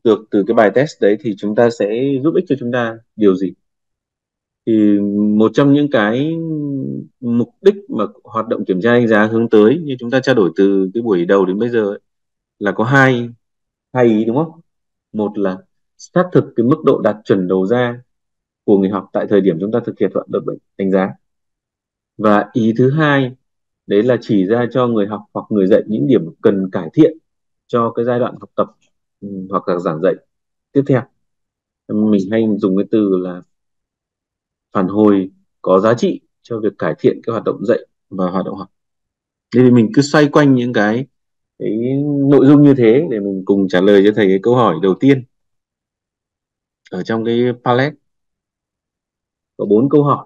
được từ cái bài test đấy thì chúng ta sẽ giúp ích cho chúng ta điều gì? Thì một trong những cái mục đích mà hoạt động kiểm tra đánh giá hướng tới như chúng ta trao đổi từ cái buổi đầu đến bây giờ ấy, là có hai hai ý đúng không? Một là xác thực cái mức độ đạt chuẩn đầu ra của người học tại thời điểm chúng ta thực hiện hoạt động đánh giá. Và ý thứ hai đấy là chỉ ra cho người học hoặc người dạy những điểm cần cải thiện cho cái giai đoạn học tập hoặc là giảng dạy tiếp theo. Mình hay dùng cái từ là phản hồi có giá trị cho việc cải thiện cái hoạt động dạy và hoạt động học. Nên thì mình cứ xoay quanh những cái nội dung như thế để mình cùng trả lời cho thầy cái câu hỏi đầu tiên ở trong cái palette có 4 câu hỏi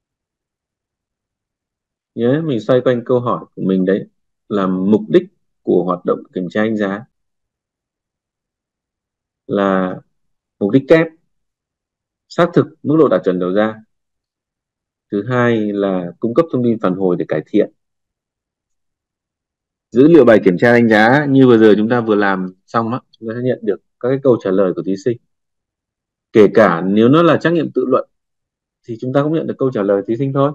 nhé. Mình xoay quanh câu hỏi của mình đấy là mục đích của hoạt động kiểm tra đánh giá là mục đích kép, xác thực mức độ đạt chuẩn đầu ra. Thứ hai là cung cấp thông tin phản hồi để cải thiện. Dữ liệu bài kiểm tra đánh giá như vừa giờ chúng ta vừa làm xong á, chúng ta sẽ nhận được các cái câu trả lời của thí sinh. Kể cả nếu nó là trắc nghiệm tự luận thì chúng ta cũng nhận được câu trả lời thí sinh thôi.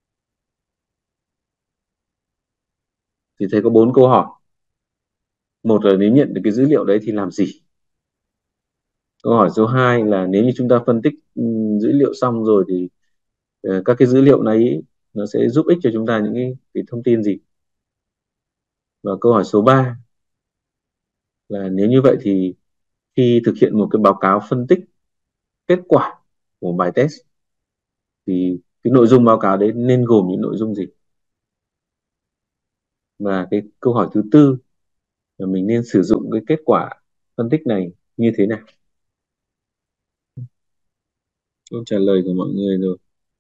Thì thấy có 4 câu hỏi. Một là nếu nhận được cái dữ liệu đấy thì làm gì? Câu hỏi số 2 là nếu như chúng ta phân tích dữ liệu xong rồi thì các cái dữ liệu này nó sẽ giúp ích cho chúng ta những cái thông tin gì? Và câu hỏi số 3 là nếu như vậy thì khi thực hiện một cái báo cáo phân tích kết quả của bài test thì cái nội dung báo cáo đấy nên gồm những nội dung gì? Và cái câu hỏi thứ tư là mình nên sử dụng cái kết quả phân tích này như thế nào? Câu trả lời của mọi người rồi.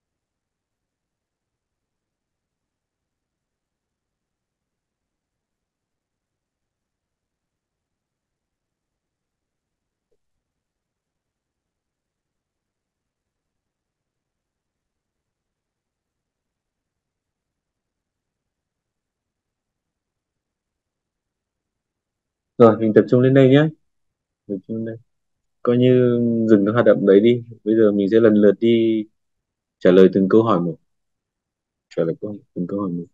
Rồi mình tập trung lên đây nhé. Tập trung lên đây. Coi như dừng cái hoạt động đấy đi. Bây giờ mình sẽ lần lượt đi trả lời từng câu hỏi một. Trả lời từng câu hỏi một.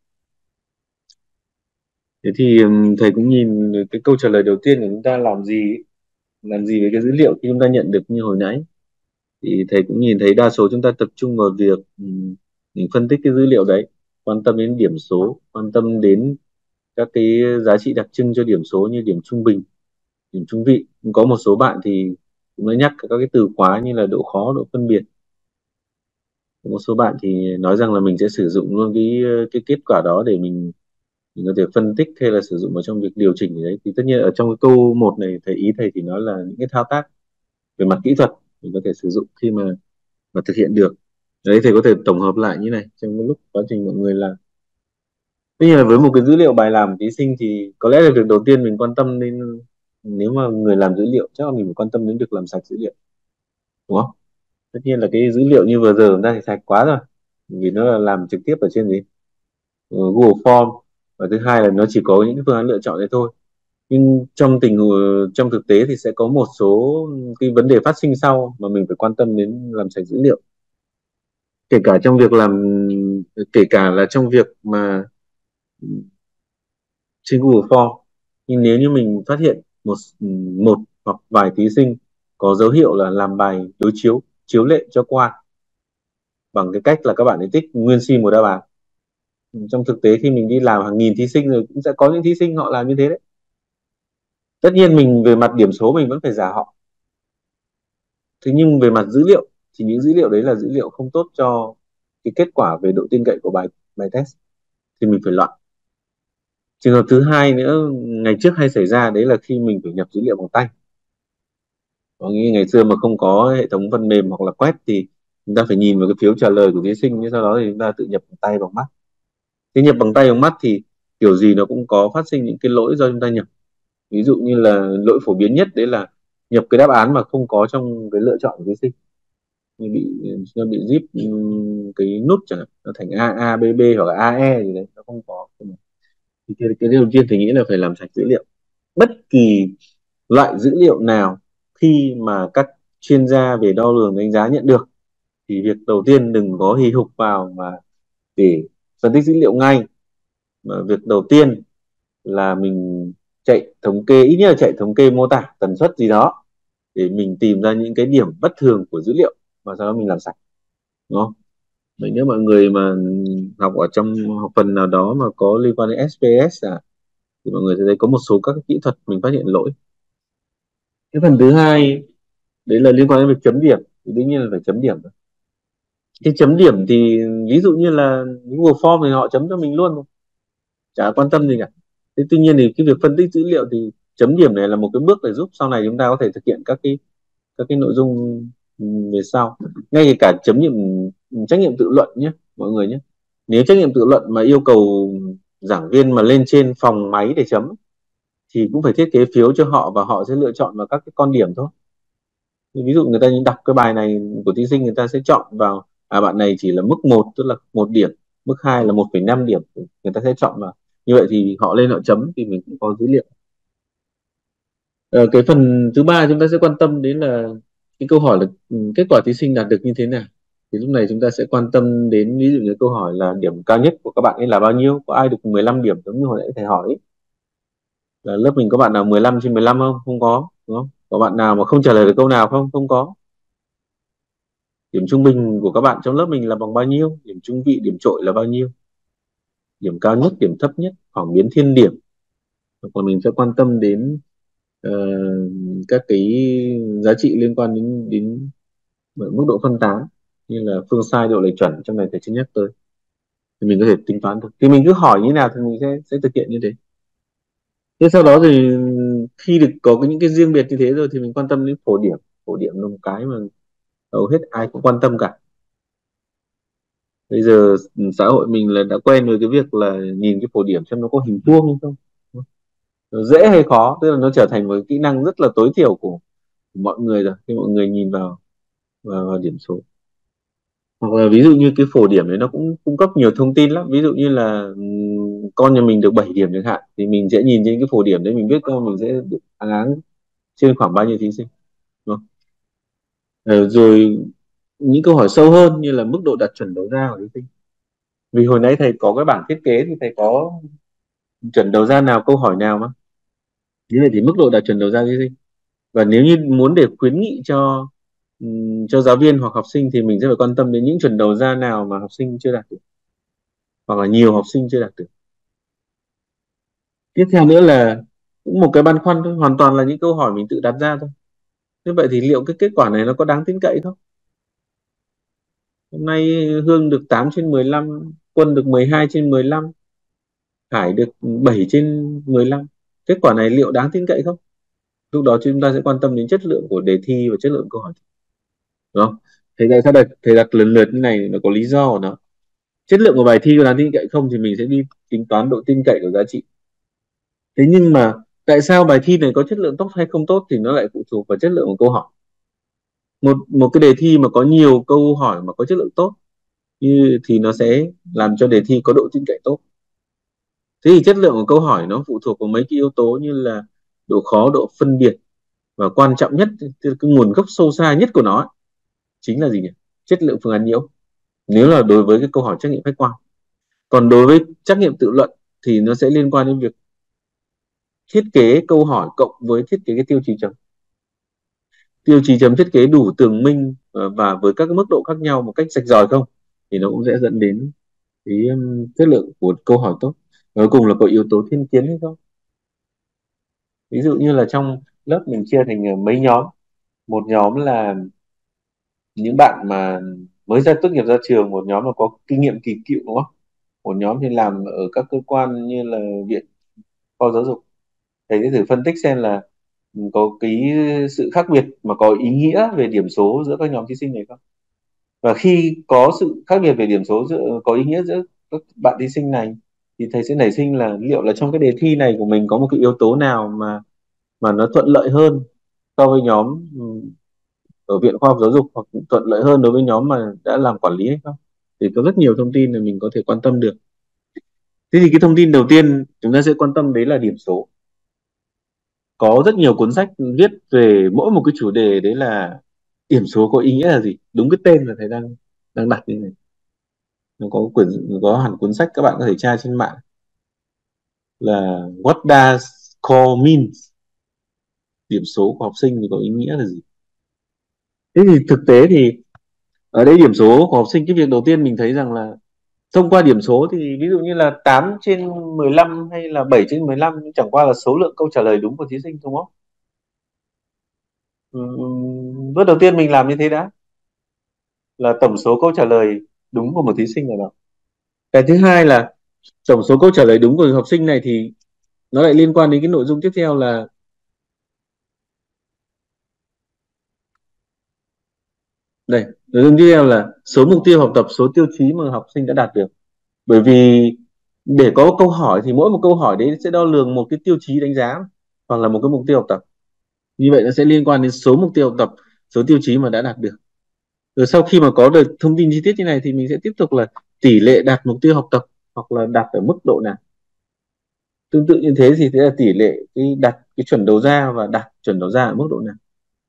Thế thì thầy cũng nhìn cái câu trả lời đầu tiên của chúng ta làm gì với cái dữ liệu khi chúng ta nhận được như hồi nãy. Thì thầy cũng nhìn thấy đa số chúng ta tập trung vào việc mình phân tích cái dữ liệu đấy, quan tâm đến điểm số, quan tâm đến các cái giá trị đặc trưng cho điểm số như điểm trung bình, điểm trung vị. Có một số bạn thì cũng đã nhắc các cái từ khóa như là độ khó, độ phân biệt. Một số bạn thì nói rằng là mình sẽ sử dụng luôn cái kết quả đó để mình có thể phân tích hay là sử dụng vào trong việc điều chỉnh gì đấy. Thì tất nhiên ở trong cái câu một này thầy thì nói là những cái thao tác về mặt kỹ thuật mình có thể sử dụng khi mà thực hiện được. Đấy thầy có thể tổng hợp lại như này trong cái lúc quá trình mọi người làm. Tất nhiên là với một cái dữ liệu bài làm thí sinh thì có lẽ là việc đầu tiên mình quan tâm đến, nếu mà người làm dữ liệu chắc là mình phải quan tâm đến việc làm sạch dữ liệu, đúng không? Tất nhiên là cái dữ liệu như vừa giờ chúng ta thì sạch quá rồi, vì nó là làm trực tiếp ở trên gì, Google Form, và thứ hai là nó chỉ có những cái phương án lựa chọn đấy thôi. Nhưng trong thực tế thì sẽ có một số cái vấn đề phát sinh sau mà mình phải quan tâm đến làm sạch dữ liệu, kể cả trong việc kể cả là trong việc mà trên Google Form. Nhưng nếu như mình phát hiện một hoặc vài thí sinh có dấu hiệu là làm bài đối chiếu, chiếu lệ cho qua bằng cái cách là các bạn ấy tích nguyên si một đáp án. Trong thực tế khi mình đi làm hàng nghìn thí sinh rồi cũng sẽ có những thí sinh họ làm như thế đấy. Tất nhiên mình về mặt điểm số mình vẫn phải giả họ, thế nhưng về mặt dữ liệu thì những dữ liệu đấy là dữ liệu không tốt cho cái kết quả về độ tin cậy của bài bài test, thì mình phải loại. Trường hợp thứ hai nữa ngày trước hay xảy ra đấy là khi mình phải nhập dữ liệu bằng tay. Có nghĩa ngày xưa mà không có hệ thống phần mềm hoặc là quét thì chúng ta phải nhìn vào cái phiếu trả lời của thí sinh, nhưng sau đó thì chúng ta tự nhập bằng tay bằng mắt. Thế nhập bằng tay bằng mắt thì kiểu gì nó cũng có phát sinh những cái lỗi do chúng ta nhập. Ví dụ như là lỗi phổ biến nhất đấy là nhập cái đáp án mà không có trong cái lựa chọn của thí sinh, như bị zip cái nút chẳng hạn, nó thành AABB hoặc là AE gì đấy, nó không có. Thì cái đầu tiên thì nghĩ là phải làm sạch dữ liệu. Bất kỳ loại dữ liệu nào khi mà các chuyên gia về đo lường đánh giá nhận được, thì việc đầu tiên đừng có hì hục vào mà để phân tích dữ liệu ngay, mà việc đầu tiên là mình chạy thống kê, ít nhất là chạy thống kê mô tả tần suất gì đó để mình tìm ra những cái điểm bất thường của dữ liệu và sau đó mình làm sạch, đúng không? Vậy nếu mọi người mà học ở trong học phần nào đó mà có liên quan đến SPS thì mọi người sẽ thấy có một số các cái kỹ thuật mình phát hiện lỗi. Cái phần thứ hai đấy là liên quan đến việc chấm điểm, thì đương nhiên là phải chấm điểm. Cái chấm điểm thì ví dụ như là Google Form thì họ chấm cho mình luôn, chả quan tâm gì cả. Thế tuy nhiên thì cái việc phân tích dữ liệu thì chấm điểm này là một cái bước để giúp sau này chúng ta có thể thực hiện các cái nội dung về sau. Ngay cả chấm điểm trách nhiệm tự luận nhé mọi người nhé. Nếu trách nhiệm tự luận mà yêu cầu giảng viên mà lên trên phòng máy để chấm thì cũng phải thiết kế phiếu cho họ và họ sẽ lựa chọn vào các cái con điểm thôi. Ví dụ người ta đọc cái bài này của thí sinh, người ta sẽ chọn vào bạn này chỉ là mức 1 tức là 1 điểm, mức 2 là 1,5 điểm, người ta sẽ chọn vào như vậy thì họ lên họ chấm thì mình cũng có dữ liệu. Cái phần thứ ba chúng ta sẽ quan tâm đến là cái câu hỏi là kết quả thí sinh đạt được như thế nào. Thì lúc này chúng ta sẽ quan tâm đến ví dụ như câu hỏi là điểm cao nhất của các bạn ấy là bao nhiêu, có ai được 15 điểm giống như hồi nãy thầy hỏi ấy. Là lớp mình có bạn nào 15 trên 15 không? Không có, đúng không? Có bạn nào mà không trả lời được câu nào không? Không có. Điểm trung bình của các bạn trong lớp mình là bằng bao nhiêu, điểm trung vị, điểm trội là bao nhiêu, điểm cao nhất, điểm thấp nhất, khoảng biến thiên điểm. Còn mình sẽ quan tâm đến ờ, các cái giá trị liên quan đến mức độ phân tán như là phương sai, độ lệch chuẩn, trong này thầy chưa nhắc tới, thì mình có thể tính toán được, thì mình cứ hỏi như nào thì mình sẽ thực hiện như thế. Thế sau đó thì khi được có những cái riêng biệt như thế rồi thì mình quan tâm đến phổ điểm. Phổ điểm là một cái mà hầu hết ai cũng quan tâm cả. Bây giờ xã hội mình là đã quen với cái việc là nhìn cái phổ điểm xem nó có hình vuông hay không, nó dễ hay khó, tức là nó trở thành một cái kỹ năng rất là tối thiểu của mọi người rồi khi mọi người nhìn vào điểm số. Hoặc là ví dụ như cái phổ điểm đấy nó cũng cung cấp nhiều thông tin lắm, ví dụ như là con nhà mình được 7 điểm chẳng hạn thì mình sẽ nhìn trên cái phổ điểm đấy mình biết con mình sẽ được áng áng trên khoảng bao nhiêu thí sinh, đúng không? Rồi những câu hỏi sâu hơn như là mức độ đạt chuẩn đầu ra của thí sinh, vì hồi nãy thầy có cái bảng thiết kế thì thầy có chuẩn đầu ra nào, câu hỏi nào mà như vậy thì mức độ đạt chuẩn đầu ra thí sinh. Và nếu như muốn để khuyến nghị cho giáo viên hoặc học sinh thì mình sẽ phải quan tâm đến những chuẩn đầu ra nào mà học sinh chưa đạt được hoặc là nhiều học sinh chưa đạt được. Tiếp theo nữa là cũng một cái băn khoăn thôi, hoàn toàn là những câu hỏi mình tự đặt ra thôi. Như vậy thì liệu cái kết quả này nó có đáng tin cậy không? Hôm nay Hương được 8 trên 15, Quân được 12 trên 15, Hải được 7 trên 15. Kết quả này liệu đáng tin cậy không? Lúc đó chúng ta sẽ quan tâm đến chất lượng của đề thi và chất lượng câu hỏi, đúng không? Thầy đặt lần lượt như này nó có lý do của nó. Chất lượng của bài thi có đáng tin cậy không thì mình sẽ đi tính toán độ tin cậy của giá trị. Thế nhưng mà tại sao bài thi này có chất lượng tốt hay không tốt thì nó lại phụ thuộc vào chất lượng của câu hỏi. Một cái đề thi mà có nhiều câu hỏi mà có chất lượng tốt thì nó sẽ làm cho đề thi có độ tin cậy tốt. Thế thì chất lượng của câu hỏi nó phụ thuộc vào mấy cái yếu tố như là độ khó, độ phân biệt, và quan trọng nhất cái nguồn gốc sâu xa nhất của nó chính là gì nhỉ? Chất lượng phương án nhiễu, nếu là đối với cái câu hỏi trắc nghiệm khách quan. Còn đối với trắc nghiệm tự luận thì nó sẽ liên quan đến việc thiết kế câu hỏi cộng với thiết kế cái tiêu chí chấm. Tiêu chí chấm thiết kế đủ tường minh và với các mức độ khác nhau một cách rạch ròi không thì nó cũng sẽ dẫn đến cái chất lượng của câu hỏi tốt. Và cuối cùng là có yếu tố thiên kiến hay không. Ví dụ như là trong lớp mình chia thành mấy nhóm. Một nhóm là những bạn mà mới ra tốt nghiệp ra trường, một nhóm là có kinh nghiệm kỳ cựu, đúng không? Một nhóm thì làm ở các cơ quan như là viện khoa giáo dục. Thầy sẽ thử phân tích xem là có cái sự khác biệt mà có ý nghĩa về điểm số giữa các nhóm thí sinh này không. Và khi có sự khác biệt về điểm số có ý nghĩa giữa các bạn thí sinh này thì thầy sẽ nảy sinh là liệu là trong cái đề thi này của mình có một cái yếu tố nào mà nó thuận lợi hơn so với nhóm ở viện khoa học giáo dục, hoặc thuận lợi hơn đối với nhóm mà đã làm quản lý hay không. Thì có rất nhiều thông tin là mình có thể quan tâm được. Thế thì cái thông tin đầu tiên chúng ta sẽ quan tâm đấy là điểm số. có rất nhiều cuốn sách viết về mỗi một cái chủ đề, đấy là điểm số có ý nghĩa là gì, đúng cái tên là thầy đang đang đặt như này. Nó có có hẳn cuốn sách, các bạn có thể tra trên mạng là What does score mean, điểm số của học sinh thì có ý nghĩa là gì. Thế thì thực tế thì ở đây điểm số của học sinh, cái việc đầu tiên mình thấy rằng là thông qua điểm số thì ví dụ như là 8/15 hay là 7/15 chẳng qua là số lượng câu trả lời đúng của thí sinh, đúng không? Bước đầu tiên mình làm như thế đã là tổng số câu trả lời đúng của một thí sinh nào đó. Cái thứ hai là tổng số câu trả lời đúng của học sinh này thì nó lại liên quan đến cái nội dung tiếp theo là đây, nội dung tiếp theo là số mục tiêu học tập, số tiêu chí mà học sinh đã đạt được. Bởi vì để có câu hỏi thì mỗi một câu hỏi đấy sẽ đo lường một cái tiêu chí đánh giá hoặc là một cái mục tiêu học tập. Như vậy nó sẽ liên quan đến số mục tiêu học tập, số tiêu chí mà đã đạt được. Rồi sau khi mà có được thông tin chi tiết như này thì mình sẽ tiếp tục là tỷ lệ đạt mục tiêu học tập hoặc là đạt ở mức độ nào. Tương tự như thế thì sẽ là tỷ lệ cái đạt cái chuẩn đầu ra và đạt chuẩn đầu ra ở mức độ nào.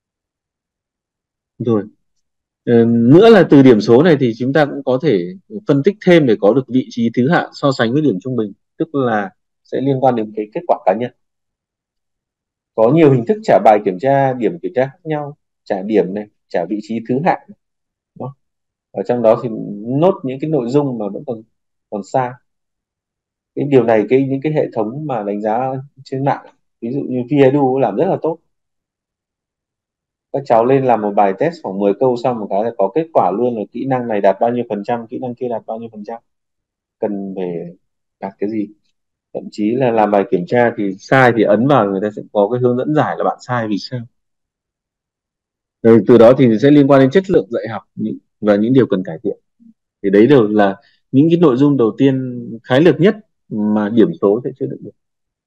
Rồi nữa là từ điểm số này thì chúng ta cũng có thể phân tích thêm để có được vị trí thứ hạng so sánh với điểm trung bình, tức là sẽ liên quan đến cái kết quả cá nhân. Có nhiều hình thức trả bài kiểm tra, điểm kiểm tra khác nhau, trả điểm này, trả vị trí thứ hạng, đúng không? Ở trong đó thì nốt những cái nội dung mà vẫn còn còn sai. Cái điều này những cái hệ thống mà đánh giá trên mạng, ví dụ như VEDU làm rất là tốt. Các cháu lên làm một bài test khoảng 10 câu xong một cái là có kết quả luôn, là kỹ năng này đạt bao nhiêu phần trăm, kỹ năng kia đạt bao nhiêu phần trăm, cần phải đạt cái gì. Thậm chí là làm bài kiểm tra thì sai thì ấn vào, người ta sẽ có cái hướng dẫn giải là bạn sai vì sao. Rồi từ đó thì sẽ liên quan đến chất lượng dạy học và những điều cần cải thiện. Thì đấy đều là những cái nội dung đầu tiên khái lược nhất mà điểm số sẽ chứa đựng được.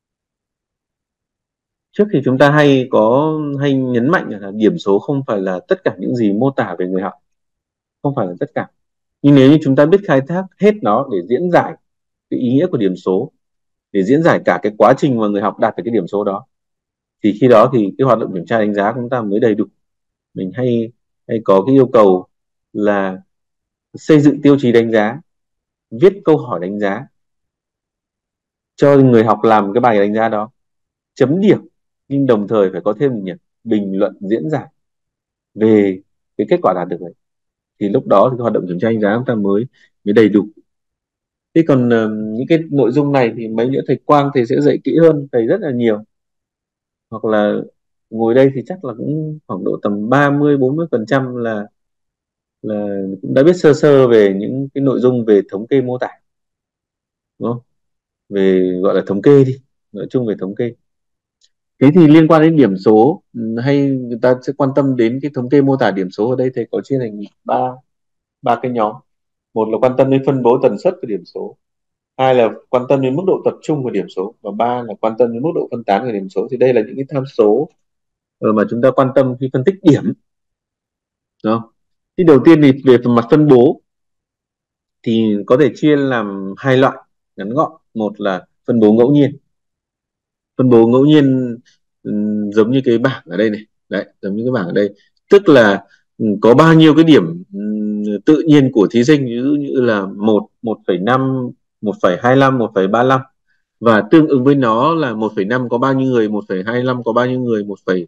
Trước thì chúng ta hay nhấn mạnh là điểm số không phải là tất cả những gì mô tả về người học, không phải là tất cả. Nhưng nếu như chúng ta biết khai thác hết nó để diễn giải cái ý nghĩa của điểm số, để diễn giải cả cái quá trình mà người học đạt được cái điểm số đó, thì khi đó thì cái hoạt động kiểm tra đánh giá của chúng ta mới đầy đủ. Mình hay có cái yêu cầu là xây dựng tiêu chí đánh giá, viết câu hỏi đánh giá cho người học làm cái bài đánh giá đó, chấm điểm, nhưng đồng thời phải có thêm một bình luận diễn giải về cái kết quả đạt được này. Thì lúc đó thì hoạt động kiểm tra đánh giá chúng ta mới mới đầy đủ. Thế còn những cái nội dung này thì mấy nữa thầy Quang thầy sẽ dạy kỹ hơn, thầy rất là nhiều, hoặc là ngồi đây thì chắc là cũng khoảng độ tầm 30-40% là cũng đã biết sơ sơ về những cái nội dung về thống kê mô tả, đúng không? Về gọi là thống kê đi, nói chung về thống kê. Thế thì liên quan đến điểm số, hay người ta sẽ quan tâm đến cái thống kê mô tả điểm số, ở đây thầy có chia thành ba ba cái nhóm. Một là quan tâm đến phân bố tần suất của điểm số, hai là quan tâm đến mức độ tập trung của điểm số, và ba là quan tâm đến mức độ phân tán của điểm số. Thì đây là những cái tham số mà chúng ta quan tâm khi phân tích điểm, đúng không? Thì đầu tiên thì về phần mặt phân bố thì có thể chia làm hai loại ngắn gọn. Một là phân bố ngẫu nhiên. Phân bố ngẫu nhiên giống như cái bảng ở đây này, đấy, giống như cái bảng ở đây, tức là có bao nhiêu cái điểm tự nhiên của thí sinh, ví dụ như là 1,5, 1,25, 1,35, và tương ứng với nó là 1,5 có bao nhiêu người, 1,25 có bao nhiêu người,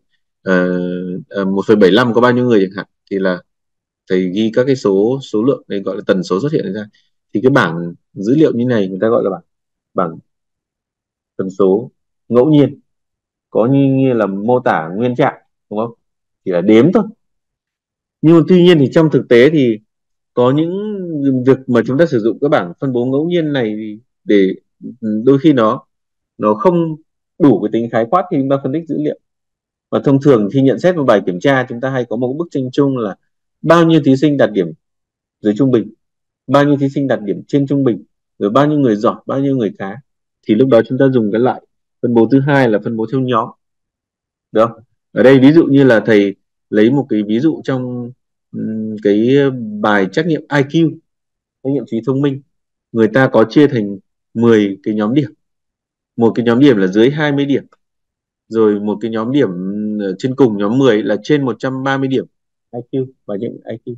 1,75 có bao nhiêu người chẳng hạn, thì là thầy ghi các cái số lượng đây gọi là tần số xuất hiện ra. Thì cái bảng dữ liệu như này người ta gọi là bảng tần số ngẫu nhiên, có như là mô tả nguyên trạng, đúng không? Chỉ là đếm thôi. Nhưng mà tuy nhiên thì trong thực tế thì có những việc mà chúng ta sử dụng cái bảng phân bố ngẫu nhiên này thì để đôi khi nó không đủ cái tính khái quát khi chúng ta phân tích dữ liệu. Và thông thường khi nhận xét một bài kiểm tra, chúng ta hay có một bức tranh chung là bao nhiêu thí sinh đạt điểm dưới trung bình, bao nhiêu thí sinh đạt điểm trên trung bình, rồi bao nhiêu người giỏi, bao nhiêu người khá. Thì lúc đó chúng ta dùng cái loại phân bố thứ hai là phân bố theo nhóm, được không? Ở đây ví dụ như là thầy lấy một cái ví dụ trong cái bài trắc nghiệm IQ, trắc nghiệm trí thông minh, người ta có chia thành 10 cái nhóm điểm. Một cái nhóm điểm là dưới 20 điểm, rồi một cái nhóm điểm trên cùng nhóm 10 là trên 130 điểm IQ và những IQ.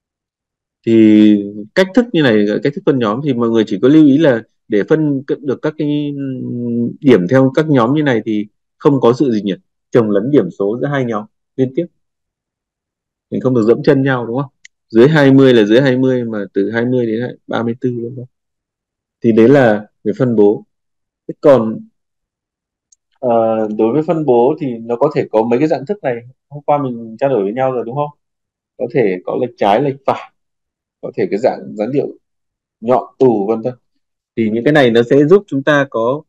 Thì cách thức như này, cách thức phân nhóm thì mọi người chỉ có lưu ý là để phân được các cái điểm theo các nhóm như này thì không có sự gì nhỉ, chồng lấn điểm số giữa hai nhóm liên tiếp, mình không được dẫm chân nhau đúng không, dưới 20 là dưới 20 mà từ 20 đến 34 đúng không, thì đấy là về phân bố. Thế còn ờ, đối với phân bố thì nó có thể có mấy cái dạng thức này, hôm qua mình trao đổi với nhau rồi đúng không, có thể có lệch trái lệch phải, có thể cái dạng dáng điệu nhọn tù vân vân. Thì những cái này nó sẽ giúp chúng ta có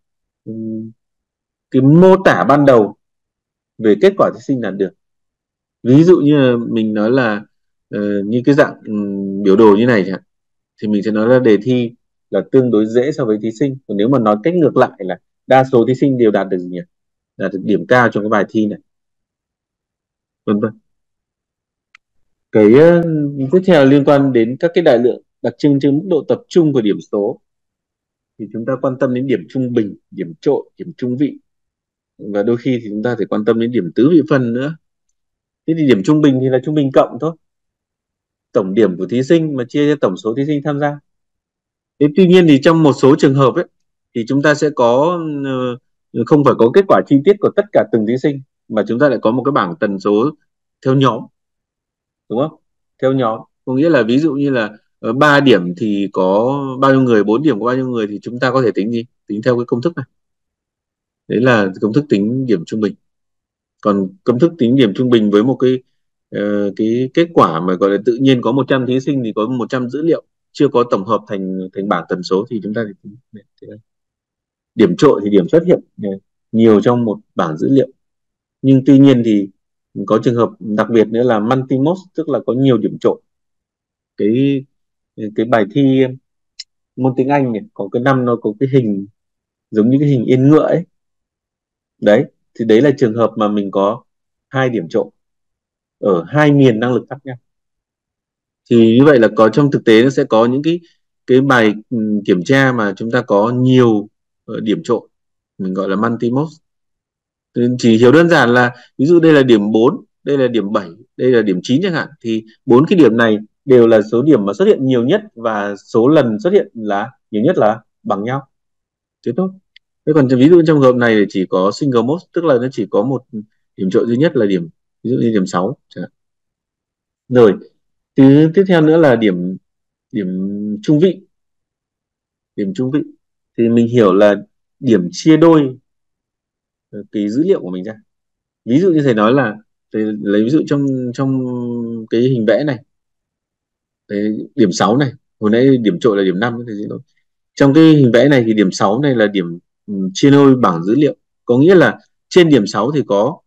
cái mô tả ban đầu về kết quả thí sinh đạt được. Ví dụ như là mình nói là như cái dạng biểu đồ như này chẳng hạn, thì mình sẽ nói là đề thi là tương đối dễ so với thí sinh. Còn nếu mà nói cách ngược lại là đa số thí sinh đều đạt được gì nhỉ, đạt được điểm cao trong cái bài thi này, vân vân. Cái tiếp theo liên quan đến các cái đại lượng đặc trưng trên mức độ tập trung của điểm số, thì chúng ta quan tâm đến điểm trung bình, điểm trội, điểm trung vị, và đôi khi thì chúng ta phải quan tâm đến điểm tứ vị phân nữa. Thế thì điểm trung bình thì là trung bình cộng thôi, tổng điểm của thí sinh mà chia cho tổng số thí sinh tham gia. Thế tuy nhiên thì trong một số trường hợp ấy thì chúng ta sẽ có không phải có kết quả chi tiết của tất cả từng thí sinh, mà chúng ta lại có một cái bảng tần số theo nhóm, đúng không, theo nhóm. Có nghĩa là ví dụ như là 3 điểm thì có bao nhiêu người, 4 điểm có bao nhiêu người, thì chúng ta có thể tính gì, tính theo cái công thức này, đấy là công thức tính điểm trung bình. Còn công thức tính điểm trung bình với một cái kết quả mà gọi là tự nhiên có 100 thí sinh thì có 100 dữ liệu chưa có tổng hợp thành thành bảng tần số, thì chúng ta thì tính điểm trội thì điểm xuất hiện nhiều trong một bảng dữ liệu. Nhưng tuy nhiên thì có trường hợp đặc biệt nữa là multimode, tức là có nhiều điểm trội. Cái bài thi môn tiếng Anh này có cái năm nó có cái hình giống như cái hình yên ngựa ấy, đấy thì đấy là trường hợp mà mình có 2 điểm trội ở 2 miền năng lực khác nhau. Thì như vậy là có trong thực tế nó sẽ có những cái bài kiểm tra mà chúng ta có nhiều điểm trội, mình gọi là multimode. Chỉ hiểu đơn giản là ví dụ đây là điểm 4, đây là điểm 7, đây là điểm 9 chẳng hạn, thì 4 cái điểm này đều là số điểm mà xuất hiện nhiều nhất và số lần xuất hiện là nhiều nhất là bằng nhau, thế thôi. Thế còn ví dụ trong hợp này thì chỉ có single mode, tức là nó chỉ có một điểm trội duy nhất là điểm, ví dụ như điểm 6 chẳng hạn. Rồi tiếp theo nữa là điểm điểm trung vị. Điểm trung vị thì mình hiểu là điểm chia đôi cái dữ liệu của mình ra. Ví dụ như thầy nói là thầy lấy ví dụ trong trong cái hình vẽ này, đấy, điểm 6 này, hồi nãy điểm trội là điểm 5, thầy xin lỗi. Trong cái hình vẽ này thì điểm 6 này là điểm chia đôi bảng dữ liệu, có nghĩa là trên điểm 6 thì có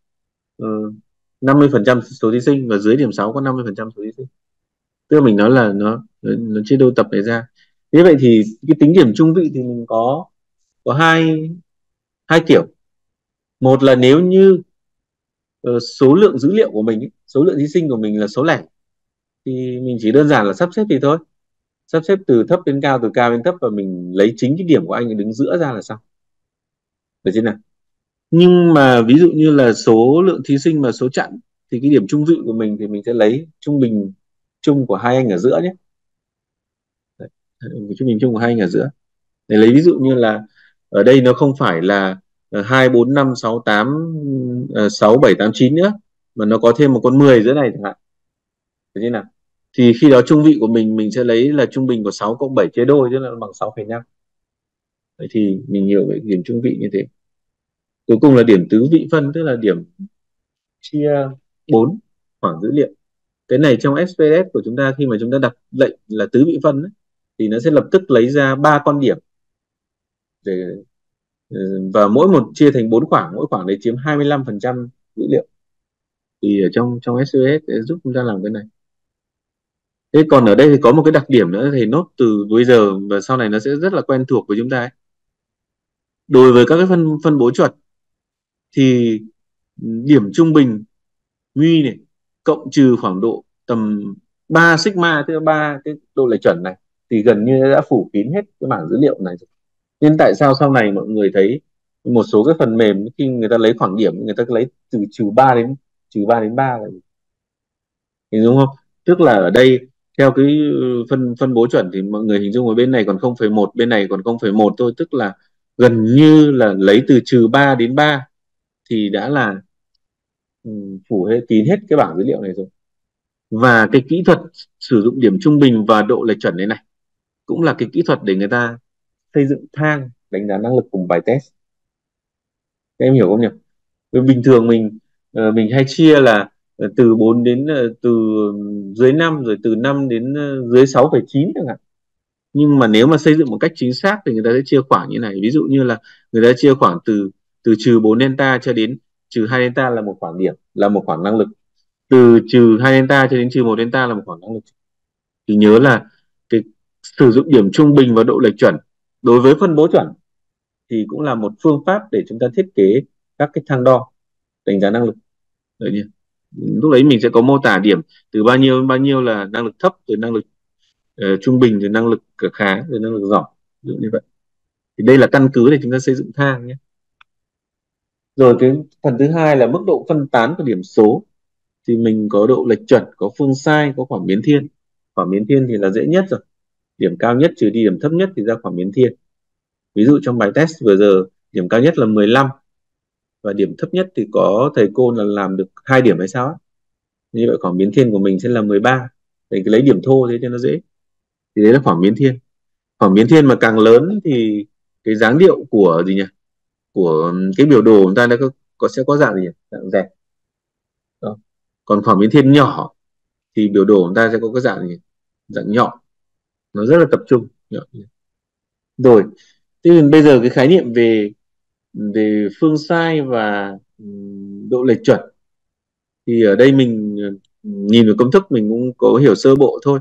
50% số thí sinh và dưới điểm 6 có 50% số thí sinh. Tức là mình nói là nó chia đôi tập này ra. Như vậy thì cái tính điểm trung vị thì mình có hai hai kiểu. Một là nếu như số lượng dữ liệu của mình ấy, số lượng thí sinh của mình là số lẻ, thì mình chỉ đơn giản là sắp xếp thì thôi, sắp xếp từ thấp đến cao, từ cao đến thấp, và mình lấy chính cái điểm của anh đứng giữa ra là xong, được chưa nào. Nhưng mà ví dụ như là số lượng thí sinh mà số chẵn, thì cái điểm trung vị của mình thì mình sẽ lấy trung bình chung của hai anh ở giữa nhé. Đấy, trung bình chung của hai anh ở giữa. Để lấy ví dụ như là ở đây nó không phải là 2, 4, 5, 6, 8, 6, 7, 8, 9 nữa, mà nó có thêm một con 10 giữa này chẳng hạn, được chưa nào. Thì khi đó trung vị của mình sẽ lấy là trung bình của 6 cộng 7 chia đôi, tức là bằng 6,5. Vậy thì mình hiểu về điểm trung vị như thế. Cuối cùng là điểm tứ vị phân, tức là điểm chia 4 khoảng dữ liệu. Cái này trong SPSS của chúng ta, khi mà chúng ta đặt lệnh là tứ vị phân ấy, thì nó sẽ lập tức lấy ra 3 con điểm để và mỗi một chia thành 4 khoảng, mỗi khoảng đấy chiếm 25% dữ liệu. Thì ở trong SPSS sẽ giúp chúng ta làm cái này. Thế còn ở đây thì có một cái đặc điểm nữa thầy nốt từ bây giờ và sau này nó sẽ rất là quen thuộc với chúng ta ấy. Đối với các cái phân bố chuẩn thì điểm trung bình nguy này cộng trừ khoảng độ tầm 3 sigma, tức là 3 cái độ lệch chuẩn này, thì gần như đã phủ kín hết cái bảng dữ liệu này. Nên tại sao sau này mọi người thấy Một số cái phần mềm khi người ta lấy khoảng điểm, người ta lấy từ trừ ba đến ba là hình dung không? Tức là ở đây theo cái phân phân bố chuẩn thì mọi người hình dung ở bên này còn 0,1, bên này còn 0,1 thôi, tức là gần như là lấy từ -3 đến 3 thì đã là phủ hết kín hết cái bảng dữ liệu này rồi. Và cái kỹ thuật sử dụng điểm trung bình và độ lệch chuẩn này này cũng là cái kỹ thuật để người ta xây dựng thang đánh giá năng lực cùng bài test. Các em hiểu không nhỉ? Vì bình thường mình hay chia là từ 4 đến từ dưới 5, rồi từ 5 đến dưới 6,9 chẳng hạn. Nhưng mà nếu mà xây dựng một cách chính xác thì người ta sẽ chia khoảng như này. Ví dụ như là người ta chia khoảng từ từ -4 delta cho đến -2 delta là một khoảng điểm, là một khoảng năng lực. Từ -2 delta cho đến -1 delta là một khoảng năng lực. Thì nhớ là cái sử dụng điểm trung bình và độ lệch chuẩn đối với phân bố chuẩn thì cũng là một phương pháp để chúng ta thiết kế các cái thang đo đánh giá năng lực. Đấy nhỉ? Lúc đấy mình sẽ có mô tả điểm từ bao nhiêu đến bao nhiêu là năng lực thấp, rồi năng lực trung bình, rồi năng lực khá, rồi năng lực giỏi, ví dụ như vậy. Thì đây là căn cứ để chúng ta xây dựng thang nhé. Rồi cái phần thứ hai là mức độ phân tán của điểm số. Thì mình có độ lệch chuẩn, có phương sai, có khoảng biến thiên. Khoảng biến thiên thì là dễ nhất rồi, điểm cao nhất trừ đi điểm thấp nhất thì ra khoảng biến thiên. Ví dụ trong bài test vừa giờ điểm cao nhất là 15 và điểm thấp nhất thì có thầy cô là làm được 2 điểm hay sao ấy. Như vậy khoảng biến thiên của mình sẽ là 13. Để lấy điểm thô thế cho nó dễ. Thì đấy là khoảng biến thiên. Khoảng biến thiên mà càng lớn thì cái dáng điệu của gì nhỉ? Của cái biểu đồ chúng ta đã sẽ có dạng gì nhỉ? Dạng dẹt. Đó. Còn khoảng biến thiên nhỏ thì biểu đồ chúng ta sẽ có cái dạng gì? Dạng nhọn. Nó rất là tập trung. Nhọn. Rồi, thế bây giờ cái khái niệm về về phương sai và độ lệch chuẩn thì ở đây mình nhìn vào công thức mình cũng có hiểu sơ bộ thôi.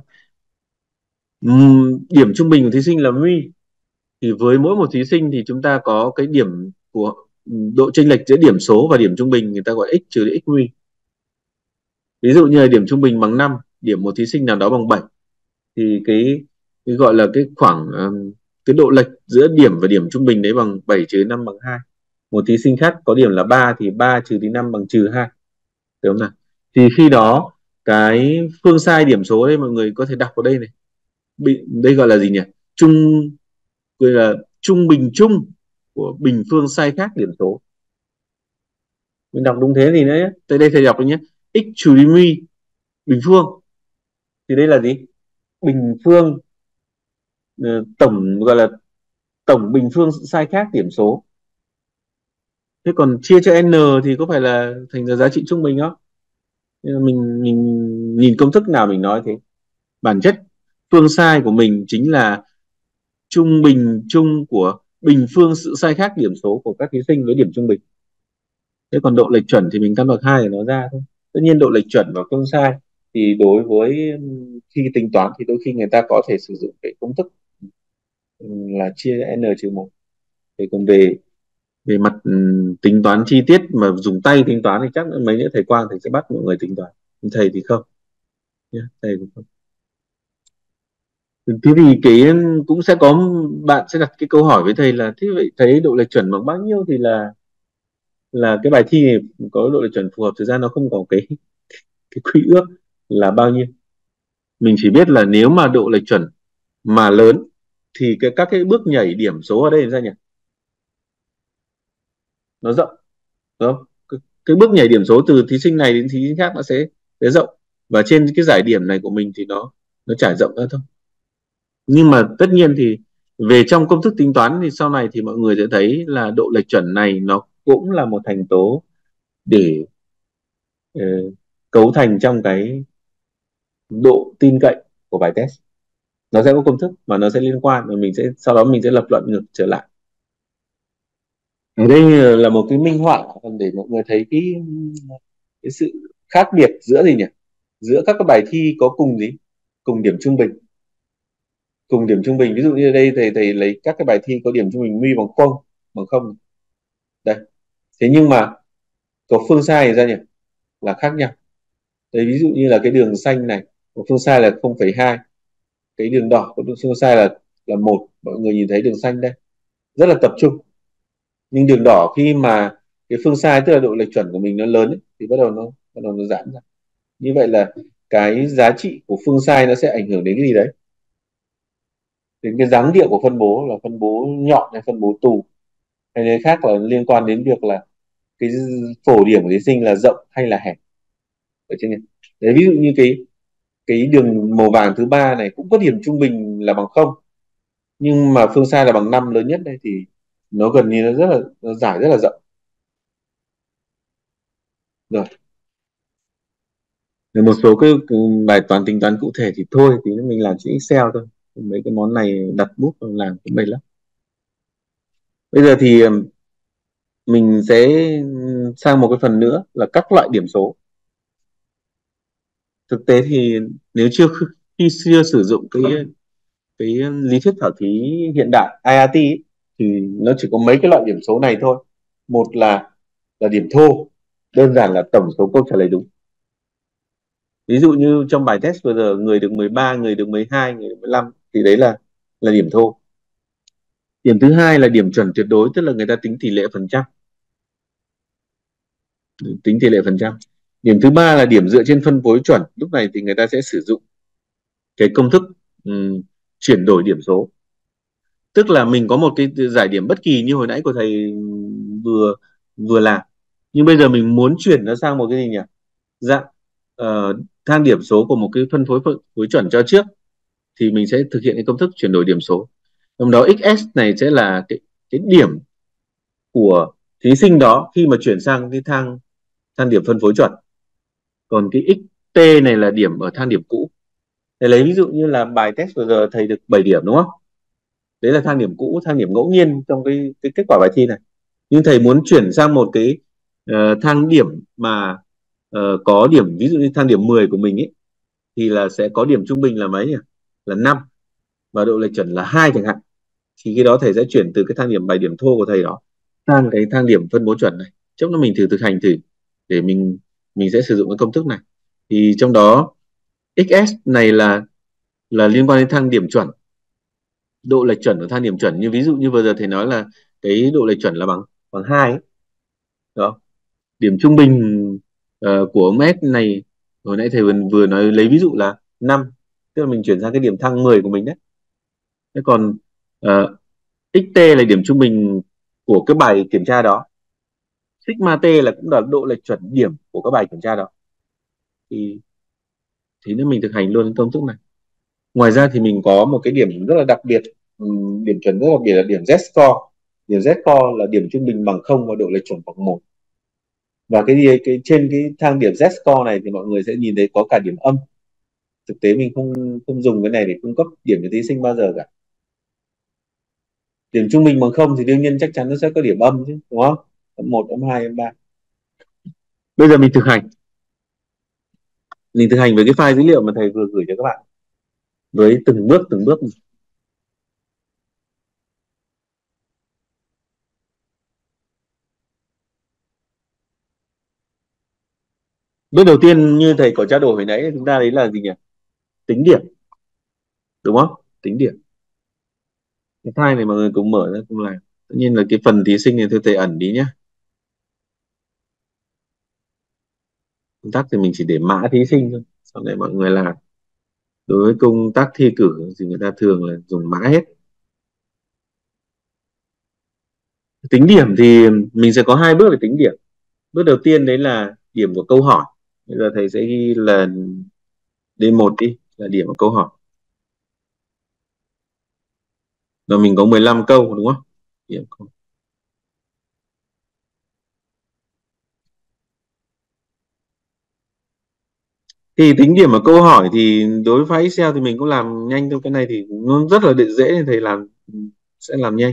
Điểm trung bình của thí sinh là nguy, thì với mỗi một thí sinh thì chúng ta có cái điểm của độ chênh lệch giữa điểm số và điểm trung bình, người ta gọi x trừ đi x nguy. Ví dụ như là điểm trung bình bằng 5, điểm một thí sinh nào đó bằng 7 thì cái gọi là cái khoảng cái độ lệch giữa điểm và điểm trung bình đấy bằng 7 trừ 5 bằng 2. Một thí sinh khác có điểm là 3 thì 3 trừ đi 5 bằng -2. Đúng không nào? Thì khi đó cái phương sai điểm số đây mọi người có thể đọc vào đây này. Đây gọi là gì nhỉ? Gọi là trung bình chung của bình phương sai khác điểm số. Mình đọc đúng thế gì nữa nhé. Tới đây thầy đọc được nhé. X trừ đi nguy bình phương. Thì đây là gì? Bình phương tổng gọi là tổng bình phương sai khác điểm số. Thế còn chia cho n thì có phải là thành ra giá trị trung bình không? Nên mình nhìn công thức nào mình nói thế. Bản chất phương sai của mình chính là trung bình chung của bình phương sự sai khác điểm số của các thí sinh với điểm trung bình. Thế còn độ lệch chuẩn thì mình căn bậc 2 để nó ra thôi. Tất nhiên độ lệch chuẩn và phương sai thì đối với khi tính toán thì đôi khi người ta có thể sử dụng cái công thức là chia n-1. Thì còn về về mặt tính toán chi tiết mà dùng tay tính toán thì chắc mấy nữa thầy Quang thầy sẽ bắt mọi người tính toán. Thầy thì không nhé, thầy cũng không. Thế thì cái cũng sẽ có bạn sẽ đặt cái câu hỏi với thầy là thế vậy thầy độ lệch chuẩn bằng bao nhiêu thì là cái bài thi này có độ lệch chuẩn phù hợp. Thực ra nó không có cái quy ước là bao nhiêu. Mình chỉ biết là nếu mà độ lệch chuẩn mà lớn thì các cái bước nhảy điểm số ở đây là sao nhỉ? Nó rộng, đúng không? Cái bước nhảy điểm số từ thí sinh này đến thí sinh khác nó sẽ rộng, và trên cái giải điểm này của mình thì nó trải rộng ra thôi. Nhưng mà tất nhiên thì về trong công thức tính toán thì sau này thì mọi người sẽ thấy là độ lệch chuẩn này nó cũng là một thành tố để cấu thành trong cái độ tin cậy của bài test. Nó sẽ có công thức mà nó sẽ liên quan, và mình sẽ sau đó mình sẽ lập luận ngược trở lại. Ở đây là một cái minh họa để mọi người thấy cái sự khác biệt giữa gì nhỉ? Giữa các cái bài thi có cùng gì? Cùng điểm trung bình. Cùng điểm trung bình, ví dụ như đây thầy lấy các cái bài thi có điểm trung bình nguy bằng không. Đây. Thế nhưng mà có phương sai thì ra nhỉ? Là khác nhau. Đấy, ví dụ như là cái đường xanh này, có phương sai là 0,2. Cái đường đỏ có phương sai là 1. Mọi người nhìn thấy đường xanh đây rất là tập trung. Nhưng đường đỏ khi mà cái phương sai, tức là độ lệch chuẩn của mình nó lớn ấy, thì bắt đầu nó giãn ra. Như vậy là cái giá trị của phương sai nó sẽ ảnh hưởng đến cái gì đấy, đến cái dáng điệu của phân bố, là phân bố nhọn hay phân bố tù, hay cái khác là liên quan đến việc là cái phổ điểm của thí sinh là rộng hay là hẹp, ở trên này. Đấy, ví dụ như cái đường màu vàng thứ ba này cũng có điểm trung bình là bằng không, nhưng mà phương sai là bằng 5 lớn nhất đây, thì nó gần như nó rất là, nó giải rất là rộng. Rồi, rồi một số cái bài toán tính toán cụ thể thì thôi thì mình làm chữ Excel thôi, mấy cái món này đặt bút vào làm cũng mệt lắm. Bây giờ thì mình sẽ sang một cái phần nữa là các loại điểm số. Thực tế thì nếu khi chưa sử dụng cái lý thuyết khảo thí hiện đại IRT ấy, thì nó chỉ có mấy cái loại điểm số này thôi. Một là điểm thô, đơn giản là tổng số câu trả lời đúng. Ví dụ như trong bài test vừa giờ, người được 13, người được 12, người được 15, thì đấy là điểm thô. Điểm thứ hai là điểm chuẩn tuyệt đối, tức là người ta tính tỷ lệ phần trăm, tính tỷ lệ phần trăm. Điểm thứ ba là điểm dựa trên phân phối chuẩn, lúc này thì người ta sẽ sử dụng cái công thức chuyển đổi điểm số, tức là mình có một cái giải điểm bất kỳ như hồi nãy của thầy vừa vừa làm, nhưng bây giờ mình muốn chuyển nó sang một cái gì nhỉ, dạng thang điểm số của một cái phân phối chuẩn cho trước, thì mình sẽ thực hiện cái công thức chuyển đổi điểm số. Trong đó XS này sẽ là cái điểm của thí sinh đó khi mà chuyển sang cái thang thang điểm phân phối chuẩn, còn cái XT này là điểm ở thang điểm cũ. Thầy lấy ví dụ như là bài test vừa giờ thầy được 7 điểm đúng không, đấy là thang điểm cũ, thang điểm ngẫu nhiên trong cái kết quả bài thi này. Nhưng thầy muốn chuyển sang một cái thang điểm mà có điểm, ví dụ như thang điểm 10 của mình ấy, thì là sẽ có điểm trung bình là mấy nhỉ, là 5, và độ lệch chuẩn là 2 chẳng hạn. Thì khi đó thầy sẽ chuyển từ cái thang điểm 7 điểm thô của thầy đó sang cái thang điểm phân bố chuẩn này. Trước đó mình thử thực hành thử để mình sẽ sử dụng cái công thức này. Thì trong đó XS này là liên quan đến thang điểm chuẩn, độ lệch chuẩn của thang điểm chuẩn, như ví dụ như vừa giờ thầy nói là cái độ lệch chuẩn là bằng bằng 2 ấy. Đó, điểm trung bình của ông S này hồi nãy thầy vừa nói lấy ví dụ là 5, tức là mình chuyển sang cái điểm thang 10 của mình đấy. Thế còn XT là điểm trung bình của cái bài kiểm tra đó, sigma T là cũng là độ lệch chuẩn điểm của các bài kiểm tra đó. Thì nếu mình thực hành luôn cái công thức này. Ngoài ra thì mình có một cái điểm rất là đặc biệt, điểm chuẩn rất đặc biệt là điểm Z-score. Điểm Z-score là điểm trung bình bằng 0 và độ lệch chuẩn bằng 1. Và cái trên cái thang điểm Z-score này thì mọi người sẽ nhìn thấy có cả điểm âm. Thực tế mình không không dùng cái này để cung cấp điểm cho thí sinh bao giờ cả. Điểm trung bình bằng 0 thì đương nhiên chắc chắn nó sẽ có điểm âm chứ, đúng không? Âm 1, âm 2, âm 3. Bây giờ mình thực hành với cái file dữ liệu mà thầy vừa gửi cho các bạn, với từng bước. Bước đầu tiên như thầy có trao đổi hồi nãy, chúng ta đấy là gì nhỉ, tính điểm, đúng không? Tính điểm. Cái file này mọi người cùng mở ra cùng làm. Tất nhiên là cái phần thí sinh này tôi thầy ẩn đi nhé. Công tác thì mình chỉ để mã thí sinh thôi, sau này mọi người làm. Đối với công tác thi cử thì người ta thường là dùng mã hết. Tính điểm thì mình sẽ có hai bước để tính điểm. Bước đầu tiên đấy là điểm của câu hỏi. Bây giờ thầy sẽ ghi là D1 đi, là điểm của câu hỏi. Và mình có 15 câu đúng không? Điểm câu. Thì tính điểm ở câu hỏi thì đối với file Excel thì mình cũng làm nhanh thôi, cái này thì nó rất là dễ nên thầy sẽ làm nhanh.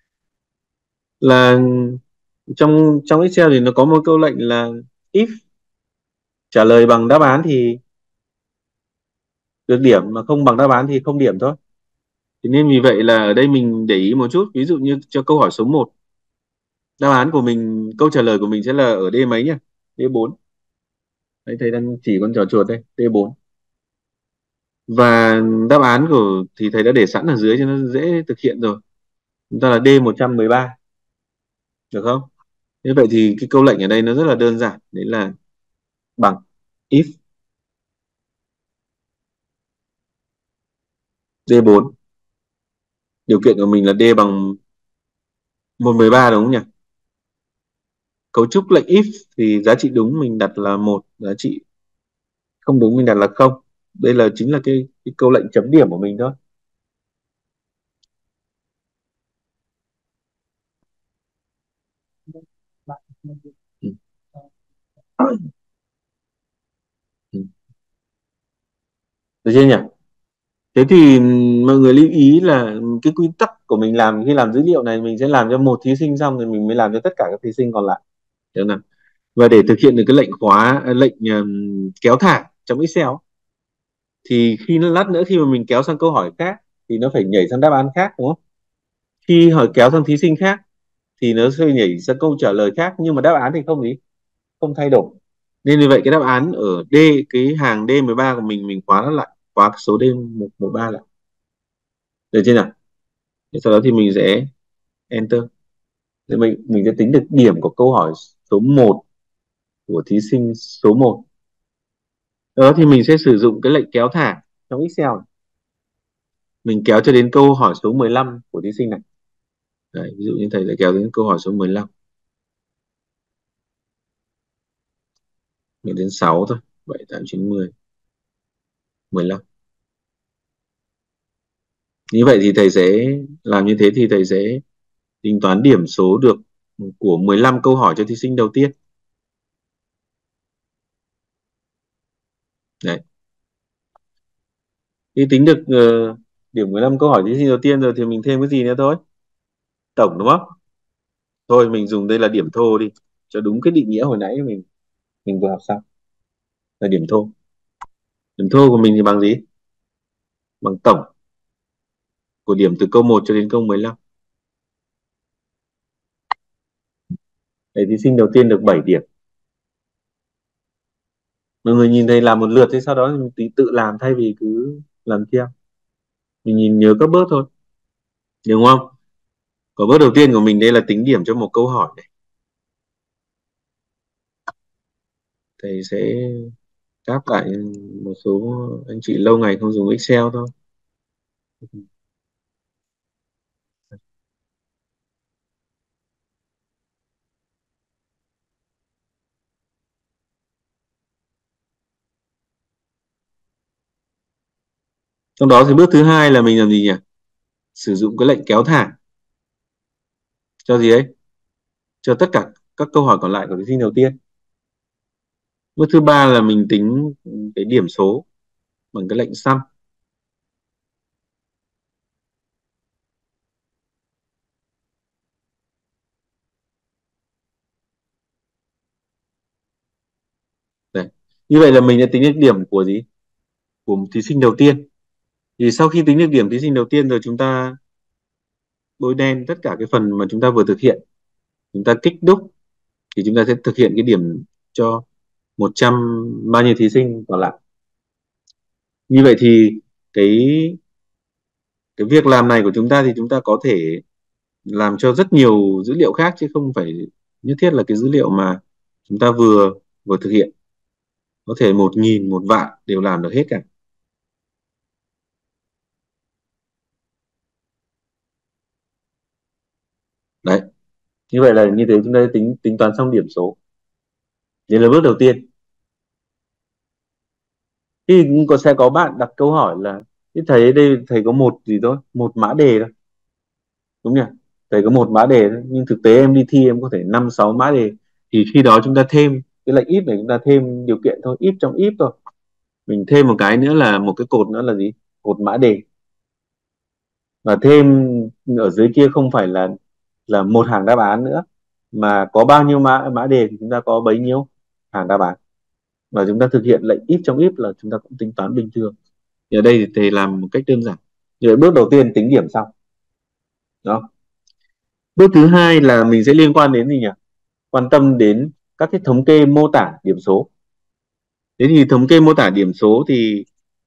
Là trong trong Excel thì nó có một câu lệnh là if trả lời bằng đáp án thì được điểm, mà không bằng đáp án thì không điểm thôi. Thế nên vì vậy là ở đây mình để ý một chút, ví dụ như cho câu hỏi số 1, đáp án của mình, câu trả lời của mình sẽ là ở D mấy nhỉ? D4. Đấy, thầy đang chỉ con trò chuột đây, D4. Và đáp án của thì thầy đã để sẵn ở dưới cho nó dễ thực hiện rồi. Chúng ta là D113. được không? Như vậy thì cái câu lệnh ở đây nó rất là đơn giản, đấy là bằng if D4, điều kiện của mình là D bằng 1/13 đúng không nhỉ? Cấu trúc lệnh if thì giá trị đúng mình đặt là một, giá trị không đúng mình đặt là không. Đây là chính là cái câu lệnh chấm điểm của mình thôi. Ừ. Ừ. Được chưa nhỉ? Thế thì mọi người lưu ý là cái quy tắc của mình làm khi làm dữ liệu này, mình sẽ làm cho một thí sinh xong rồi mình mới làm cho tất cả các thí sinh còn lại. Được nào? Và để thực hiện được cái lệnh lệnh kéo thả trong Excel thì khi lát nữa khi mà mình kéo sang câu hỏi khác thì nó phải nhảy sang đáp án khác đúng không? Khi hỏi kéo sang thí sinh khác thì nó sẽ nhảy sang câu trả lời khác, nhưng mà đáp án thì không thay đổi. Nên như vậy cái đáp án ở D, cái hàng D13 của mình khóa nó lại, khóa số D113 lại. Được chưa nào? Thế sau đó thì mình sẽ enter. Thì mình sẽ tính được điểm của câu hỏi số 1 của thí sinh số 1. Đó thì mình sẽ sử dụng cái lệnh kéo thả trong Excel. Mình kéo cho đến câu hỏi số 15 của thí sinh này. Đấy, ví dụ như thầy sẽ kéo đến câu hỏi số 15. Mình đến 6 thôi. 7, 8, 9, 10, 15. Như vậy thì thầy sẽ làm như thế thì thầy sẽ tính toán điểm số được của 15 câu hỏi cho thí sinh đầu tiên. Đấy. Khi tính được điểm 15 câu hỏi thí sinh đầu tiên rồi thì mình thêm cái gì nữa thôi? Tổng đúng không? Thôi mình dùng đây là điểm thô đi, cho đúng cái định nghĩa hồi nãy mình vừa học xong, là điểm thô. Điểm thô của mình thì bằng gì? Bằng tổng của điểm từ câu 1 cho đến câu 15. Để thí sinh đầu tiên được 7 điểm. Mọi người nhìn thầy làm một lượt, thế sau đó mình tí tự làm thay vì cứ làm theo. Mình nhìn nhớ các bước thôi, đúng không? Có bước đầu tiên của mình đây là tính điểm cho một câu hỏi này. Thầy sẽ đáp lại một số anh chị lâu ngày không dùng Excel thôi. Trong đó thì bước thứ hai là mình làm gì nhỉ? Sử dụng cái lệnh kéo thả cho gì đấy? Cho tất cả các câu hỏi còn lại của thí sinh đầu tiên. Bước thứ ba là mình tính cái điểm số bằng cái lệnh sum. Đấy. Như vậy là mình đã tính được điểm của gì? Của một thí sinh đầu tiên. Thì sau khi tính được điểm thí sinh đầu tiên rồi, chúng ta bôi đen tất cả cái phần mà chúng ta vừa thực hiện. Chúng ta kích đúc thì chúng ta sẽ thực hiện cái điểm cho 100 bao nhiêu thí sinh còn lại. Như vậy thì cái cái việc làm này của chúng ta thì chúng ta có thể làm cho rất nhiều dữ liệu khác, chứ không phải nhất thiết là cái dữ liệu mà chúng ta vừa vừa thực hiện. Có thể 1.000, 1 vạn đều làm được hết cả. Đấy, như vậy là như thế chúng ta tính tính toán xong điểm số. Đây là bước đầu tiên. Thì sẽ có bạn đặt câu hỏi là "Thế thầy, đây thầy có một gì thôi, một mã đề thôi đúng nhỉ? Thầy có một mã đề thôi, nhưng thực tế em đi thi em có thể 5, 6 mã đề." Thì khi đó chúng ta thêm cái lệnh if này, chúng ta thêm điều kiện thôi, if trong if thôi. Mình thêm một cái nữa là một cái cột nữa là gì? Cột mã đề. Và thêm ở dưới kia không phải là một hàng đáp án nữa, mà có bao nhiêu mã mã đề thì chúng ta có bấy nhiêu hàng đáp án. Và chúng ta thực hiện lệnh if trong if là chúng ta cũng tính toán bình thường. Thì ở đây thì thầy làm một cách đơn giản. Rồi bước đầu tiên tính điểm xong. Đó. Bước thứ hai là mình sẽ liên quan đến gì nhỉ? Quan tâm đến các cái thống kê mô tả điểm số. Thế thì thống kê mô tả điểm số thì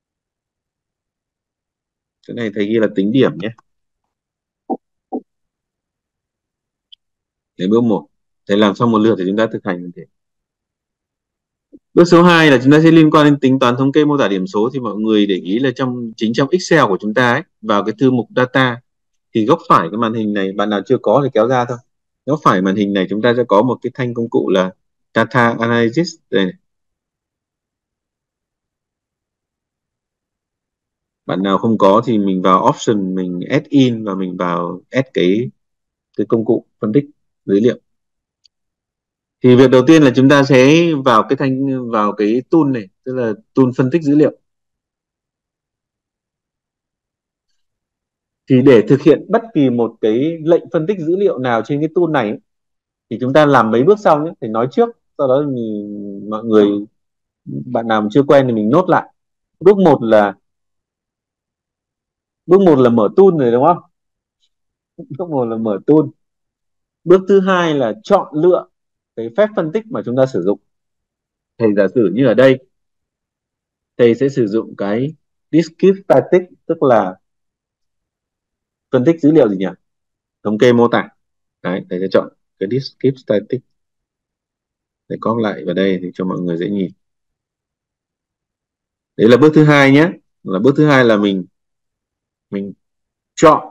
cái này thầy ghi là tính điểm nhé. Đấy bước một. Thế làm xong một lượt thì chúng ta thực hành như thế. Bước số 2 là chúng ta sẽ liên quan đến tính toán thống kê mô tả điểm số. Thì mọi người để ý là trong Excel của chúng ta ấy, vào cái thư mục data thì góc phải cái màn hình này, bạn nào chưa có thì kéo ra thôi. Góc phải màn hình này chúng ta sẽ có một cái thanh công cụ là Data Analysis đây này. Bạn nào không có thì mình vào option, mình add in và mình vào add cái công cụ phân tích dữ liệu. Thì việc đầu tiên là chúng ta sẽ vào cái tool này, tức là tool phân tích dữ liệu. Thì để thực hiện bất kỳ một cái lệnh phân tích dữ liệu nào trên cái tool này ấy, thì chúng ta làm mấy bước sau nhé, thì nói trước, sau đó thì mọi người, bạn nào chưa quen thì mình nốt lại. bước một là bước một là mở tool rồi đúng không? Bước một là mở tool. Bước thứ hai là chọn lựa cái phép phân tích mà chúng ta sử dụng. Thầy giả sử như ở đây thầy sẽ sử dụng cái Descriptive Statistics, tức là phân tích dữ liệu gì nhỉ, thống kê mô tả. Đấy, thầy sẽ chọn cái Descriptive Statistics để copy lại vào đây thì cho mọi người dễ nhìn. Đấy là bước thứ hai nhé. Là bước thứ hai là mình chọn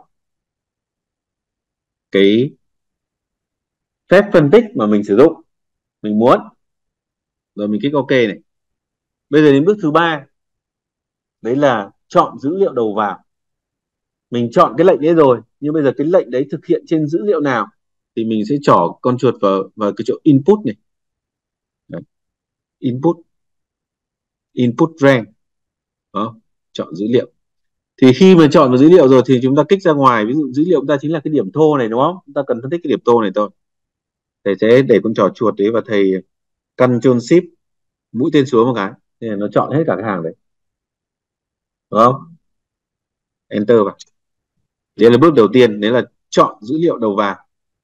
cái phép phân tích mà mình sử dụng, mình muốn, rồi mình kích OK này. Bây giờ đến bước thứ ba, đấy là chọn dữ liệu đầu vào. Mình chọn cái lệnh đấy rồi, nhưng bây giờ cái lệnh đấy thực hiện trên dữ liệu nào thì mình sẽ trỏ con chuột vào cái chỗ input này. Đấy. Input input rank đó, chọn dữ liệu. Thì khi mà chọn vào dữ liệu rồi thì chúng ta kích ra ngoài, ví dụ dữ liệu chúng ta chính là cái điểm thô này đúng không, chúng ta cần phân tích cái điểm thô này thôi. Thầy sẽ để con trò chuột đấy và thầy Ctrl Shift mũi tên xuống một cái thì nó chọn hết cả cái hàng đấy, đúng không? Enter vào. Đây là bước đầu tiên, đấy là chọn dữ liệu đầu vào.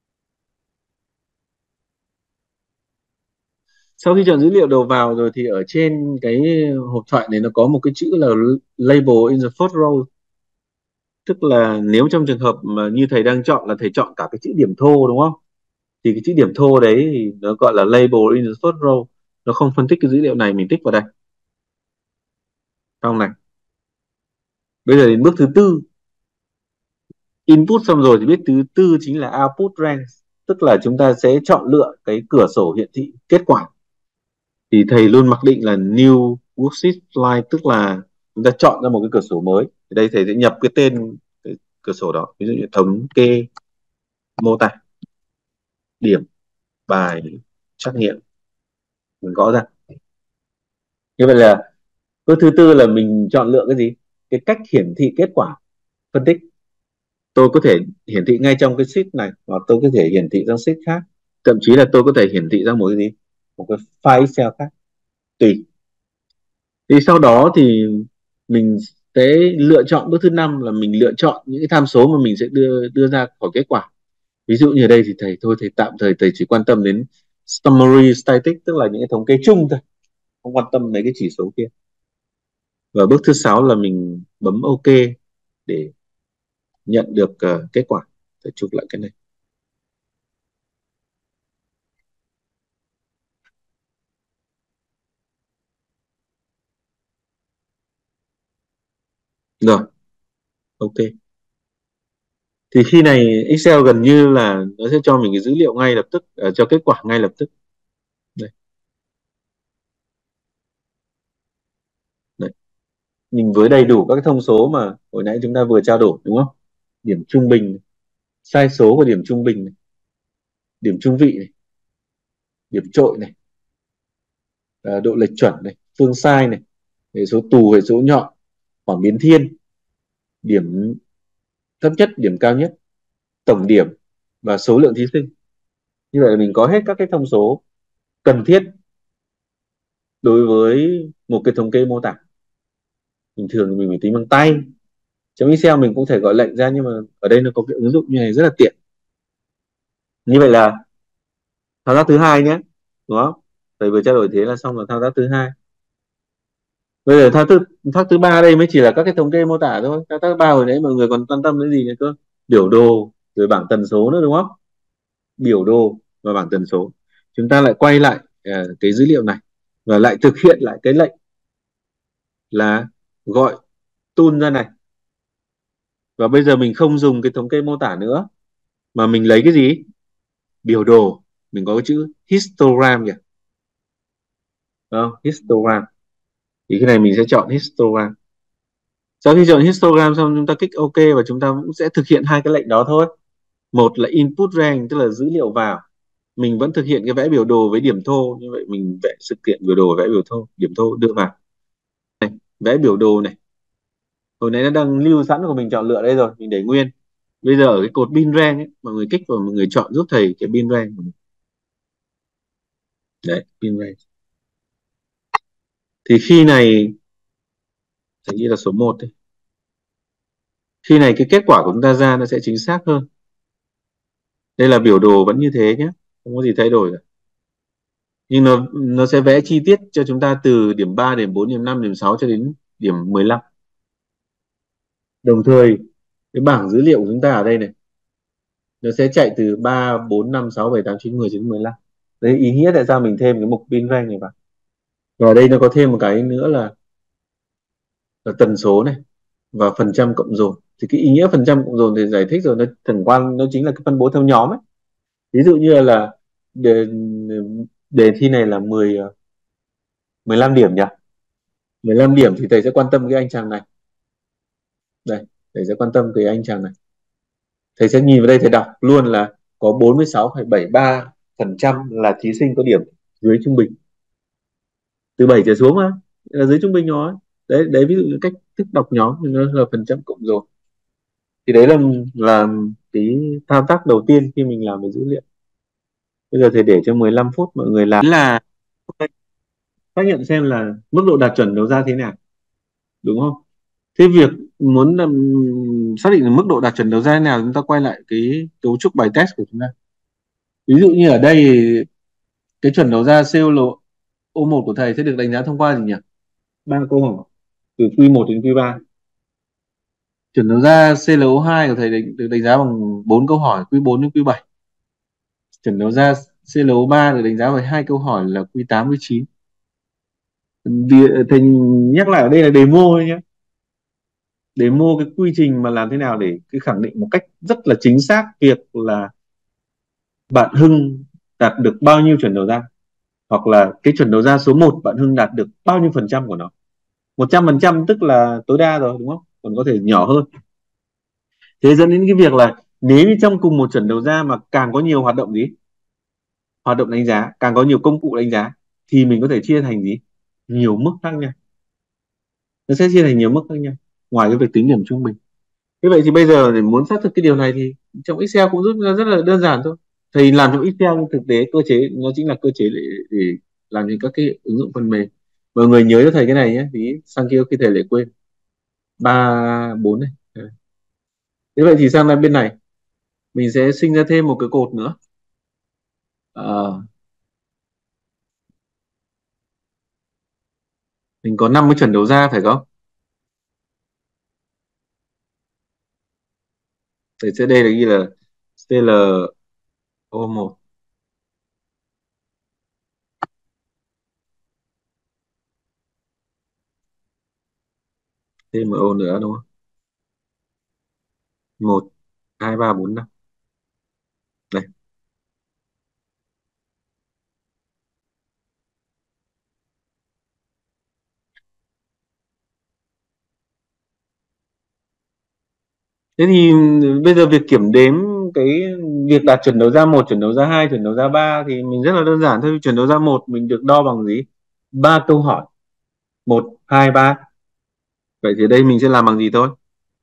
Sau khi chọn dữ liệu đầu vào rồi thì ở trên cái hộp thoại này nó có một cái chữ là label in the first row, tức là nếu trong trường hợp mà như thầy đang chọn là thầy chọn cả cái chữ điểm thô đúng không, thì cái chữ điểm thô đấy thì nó gọi là label in the first row, nó không phân tích cái dữ liệu này, mình tích vào đây. Xong này, bây giờ đến bước thứ tư. Input xong rồi thì biết thứ tư chính là output rank, tức là chúng ta sẽ chọn lựa cái cửa sổ hiển thị kết quả. Thì thầy luôn mặc định là new worksheet line, tức là chúng ta chọn ra một cái cửa sổ mới. Thì đây thầy sẽ nhập cái tên cái cửa sổ đó, ví dụ như thống kê mô tả điểm bài trắc nghiệm, mình gõ ra. Như vậy là bước thứ tư là mình chọn lựa cái gì, cái cách hiển thị kết quả phân tích. Tôi có thể hiển thị ngay trong cái sheet này, hoặc tôi có thể hiển thị trong sheet khác, thậm chí là tôi có thể hiển thị ra một cái gì, một cái file Excel khác, tùy. Thì sau đó thì mình sẽ lựa chọn bước thứ năm là mình lựa chọn những cái tham số mà mình sẽ đưa ra khỏi kết quả. Ví dụ như ở đây thì thầy tạm thời thầy chỉ quan tâm đến summary statistics, tức là những cái thống kê chung thôi, không quan tâm mấy cái chỉ số kia. Và bước thứ sáu là mình bấm OK để nhận được kết quả. Thầy chụp lại cái này. Rồi, OK. Thì khi này Excel gần như là nó sẽ cho mình cái dữ liệu ngay lập tức, cho kết quả ngay lập tức. Đây. Đấy. Mình với đầy đủ các cái thông số mà hồi nãy chúng ta vừa trao đổi đúng không? Điểm trung bình, sai số của điểm trung bình này, điểm trung vị này, điểm trội này, độ lệch chuẩn này, phương sai này, hệ số tù, hệ số nhọn, khoảng biến thiên, điểm thấp nhất, điểm cao nhất, tổng điểm và số lượng thí sinh. Như vậy là mình có hết các cái thông số cần thiết đối với một cái thống kê mô tả. Bình thường thì mình phải tính bằng tay, trong Excel mình cũng thể gọi lệnh ra, nhưng mà ở đây nó có cái ứng dụng như này rất là tiện. Như vậy là thao tác thứ hai nhé, đúng không? Thầy vừa trao đổi thế là xong là thao tác thứ hai. Bây giờ thao tác thứ ba đây mới chỉ là các cái thống kê mô tả thôi. Thao tác thứ ba hồi nãy mọi người còn quan tâm đến gì nữa cơ, biểu đồ rồi bảng tần số nữa đúng không? biểu đồ và bảng tần số. Chúng ta lại quay lại cái dữ liệu này và lại thực hiện lại cái lệnh là gọi tool ra này. Và bây giờ mình không dùng cái thống kê mô tả nữa, mà mình lấy cái gì? Biểu đồ. Mình có cái chữ histogram kìa. Histogram. Thì cái này mình sẽ chọn histogram. Sau khi chọn histogram xong, chúng ta kích OK và chúng ta cũng sẽ thực hiện hai cái lệnh đó thôi. Một là input range, tức là dữ liệu vào. Mình vẫn thực hiện cái vẽ biểu đồ với điểm thô. Như vậy mình vẽ sự kiện biểu đồ, vẽ biểu thô, điểm thô đưa vào. Này, vẽ biểu đồ này. Hồi nãy nó đang lưu sẵn của mình chọn lựa đây rồi, mình để nguyên. Bây giờ ở cái cột pin range ấy, mọi người kích vào, mọi người chọn giúp thầy cái pin range. Đấy, pin range. Thì khi này, thầy nghĩ là số 1 đấy. Khi này cái kết quả của chúng ta ra nó sẽ chính xác hơn. Đây là biểu đồ vẫn như thế nhé, không có gì thay đổi cả. Nhưng nó sẽ vẽ chi tiết cho chúng ta từ điểm 3, điểm 4, điểm 5, điểm 6 cho đến điểm 15. Đồng thời cái bảng dữ liệu của chúng ta ở đây này, nó sẽ chạy từ 3, 4, 5, 6, 7, 8, 9, 10 đến 15. Đấy ý nghĩa tại sao mình thêm cái mục pin range này vào. Và ở đây nó có thêm một cái nữa là tần số này và phần trăm cộng dồn. Thì cái ý nghĩa phần trăm cộng dồn thì giải thích rồi, nó tổng quan nó chính là cái phân bố theo nhóm ấy. Ví dụ như là đề, đề thi này là 15 điểm nhỉ. 15 điểm thì thầy sẽ quan tâm cái anh chàng này. Đây, thầy sẽ quan tâm cái anh chàng này. Thầy sẽ nhìn vào đây, thầy đọc luôn là có 46,73% là thí sinh có điểm dưới trung bình. Từ 7 trở xuống mà, là dưới trung bình rồi. Đấy ví dụ như cách thức đọc nhóm thì nó là phần trăm cộng dồn. Thì đấy là cái thao tác đầu tiên khi mình làm về dữ liệu. Bây giờ thầy để cho 15 phút mọi người làm là xác nhận xem là mức độ đạt chuẩn đầu ra thế nào, đúng không? Thế việc muốn xác định là mức độ đạt chuẩn đầu ra thế nào, chúng ta quay lại cái cấu trúc bài test của chúng ta. Ví dụ như ở đây cái chuẩn đầu ra COLO1 của thầy sẽ được đánh giá thông qua gì nhỉ? 3 câu hỏi từ Q1 đến Q3. Chuẩn đầu ra CLO2 của thầy được đánh giá bằng 4 câu hỏi Q4 đến Q7. Chuẩn đầu ra CLO3 được đánh giá bằng 2 câu hỏi là Q8 Q9. Thầy nhắc lại ở đây là demo thôi nhé. Demo cái quy trình mà làm thế nào để cái khẳng định một cách rất là chính xác việc là bạn Hưng đạt được bao nhiêu chuẩn đầu ra, hoặc là cái chuẩn đầu ra số 1 bạn Hưng đạt được bao nhiêu phần trăm của nó. 100% tức là tối đa rồi, đúng không? Còn có thể nhỏ hơn. Thế dẫn đến cái việc là nếu như trong cùng một chuẩn đầu ra mà càng có nhiều hoạt động gì, hoạt động đánh giá, càng có nhiều công cụ đánh giá, thì mình có thể chia thành gì, nhiều mức khác nhau. Nó sẽ chia thành nhiều mức khác nhau ngoài cái việc tính điểm trung bình. Thế vậy thì bây giờ để muốn xác thực cái điều này thì trong Excel cũng giúp ra rất là đơn giản thôi. Thầy làm trong Excel nhưng thực tế cơ chế nó chính là cơ chế để làm những các cái ứng dụng phần mềm. Mọi người nhớ cho thầy cái này nhé, vì sang kia khi thầy lại quên. 3, 4 này. Thế vậy thì sang bên này mình sẽ sinh ra thêm một cái cột nữa. Mình có 50 chuẩn đầu ra phải không? Thầy sẽ đây là ghi là CLO1. TMO nữa đúng không? 1, 2, 3, 4, 5. Đây. Thế thì bây giờ việc kiểm đếm cái việc đạt chuẩn đầu ra 1, chuẩn đầu ra 2, chuẩn đầu ra 3 thì mình rất là đơn giản thôi. Chuẩn đầu ra 1 mình được đo bằng gì? 3 câu hỏi. 1, 2, 3. Vậy thì đây mình sẽ làm bằng gì thôi?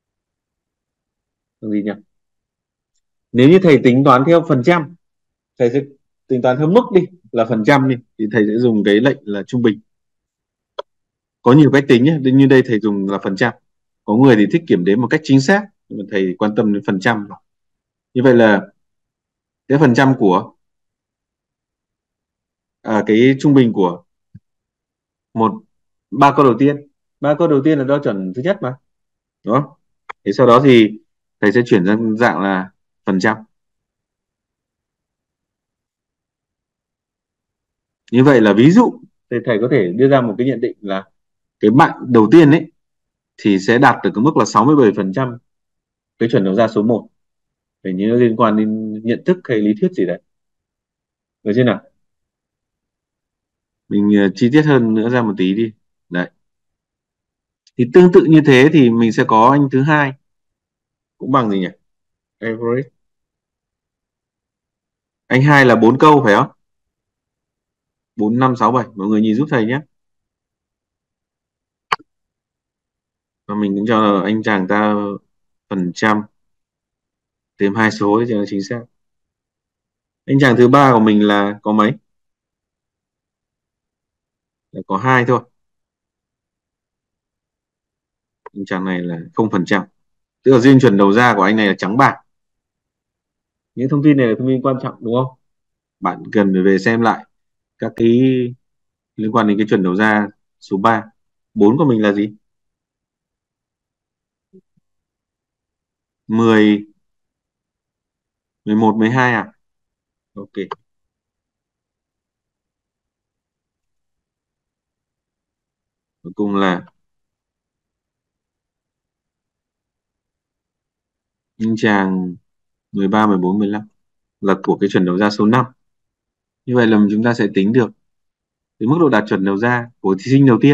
Bằng gì nhỉ? Nếu như thầy tính toán theo phần trăm, thầy sẽ tính toán theo mức đi, là phần trăm đi, thì thầy sẽ dùng cái lệnh là trung bình. Có nhiều cách tính nhé, như đây thầy dùng là phần trăm. Có người thì thích kiểm đếm một cách chính xác, nhưng mà thầy quan tâm đến phần trăm. Như vậy là cái phần trăm của cái trung bình của 3 câu đầu tiên. 3 câu đầu tiên là đo chuẩn thứ nhất mà, đúng không? Thế sau đó thì thầy sẽ chuyển sang dạng là phần trăm. Như vậy là ví dụ thầy có thể đưa ra một cái nhận định là cái bạn đầu tiên ấy thì sẽ đạt được cái mức là 67% cái chuẩn đầu ra số 1. Phải nhớ liên quan đến nhận thức hay lý thuyết gì đấy. Được chưa nào? Mình chi tiết hơn nữa ra một tí đi. Đấy. Thì tương tự như thế thì mình sẽ có anh thứ hai cũng bằng gì nhỉ? Average. Anh hai là 4 câu phải không? 4 5 6 7. Mọi người nhìn giúp thầy nhé. Và mình cũng cho là anh chàng ta phần trăm thêm hai số để cho nó chính xác. Anh chàng thứ ba của mình là có mấy? Là có hai thôi. Anh chàng này là 0%. Tức là riêng chuẩn đầu ra của anh này là trắng bạc. Những thông tin này là thông tin quan trọng đúng không? Bạn cần phải về xem lại các cái liên quan đến cái chuẩn đầu ra số 3. 4 của mình là gì? 10, 11, 12 à? Ok. Cuối cùng là anh chàng 13, 14, 15 là của cái chuẩn đầu ra số 5. Như vậy là chúng ta sẽ tính được cái mức độ đạt chuẩn đầu ra của thí sinh đầu tiên,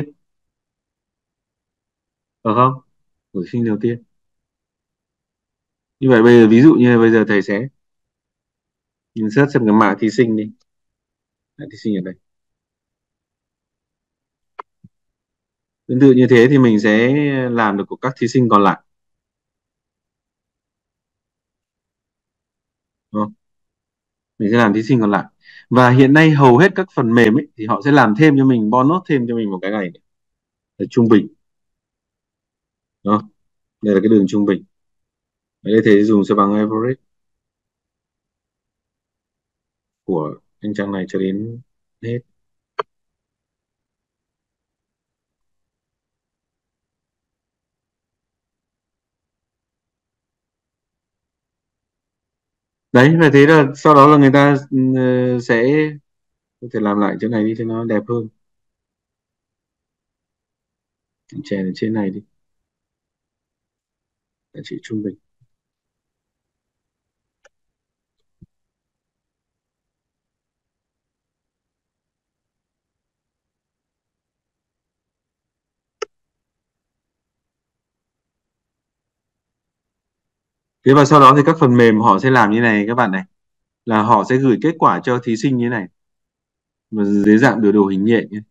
được không? Của thí sinh đầu tiên. Như vậy bây giờ ví dụ như bây giờ thầy sẽ insert xem cái mã thí sinh đi. Mã thí sinh ở đây. Tương tự như thế thì mình sẽ làm được của các thí sinh còn lại. Đúng không? Mình sẽ làm thí sinh còn lại. Và hiện nay hầu hết các phần mềm ấy thì họ sẽ làm thêm cho mình bonus thêm cho mình một cái này là trung bình. Đúng không? Đây là cái đường trung bình. Đây thầy dùng sẽ bằng average của anh trang này cho đến hết. Đấy và thế là sau đó là người ta sẽ có thể làm lại chỗ này đi cho nó đẹp hơn. Chèn ở trên này đi, giá trị trung bình. Thế và sau đó thì các phần mềm họ sẽ làm như này các bạn này, là họ sẽ gửi kết quả cho thí sinh như này và dưới dạng biểu đồ hình nhện nhé.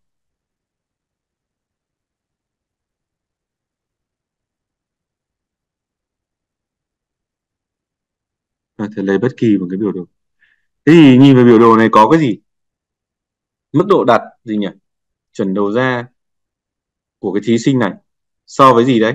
Và thầy lấy bất kỳ một cái biểu đồ. Thế thì nhìn vào biểu đồ này có cái gì? Mức độ đạt gì nhỉ? Chuẩn đầu ra của cái thí sinh này so với gì đấy?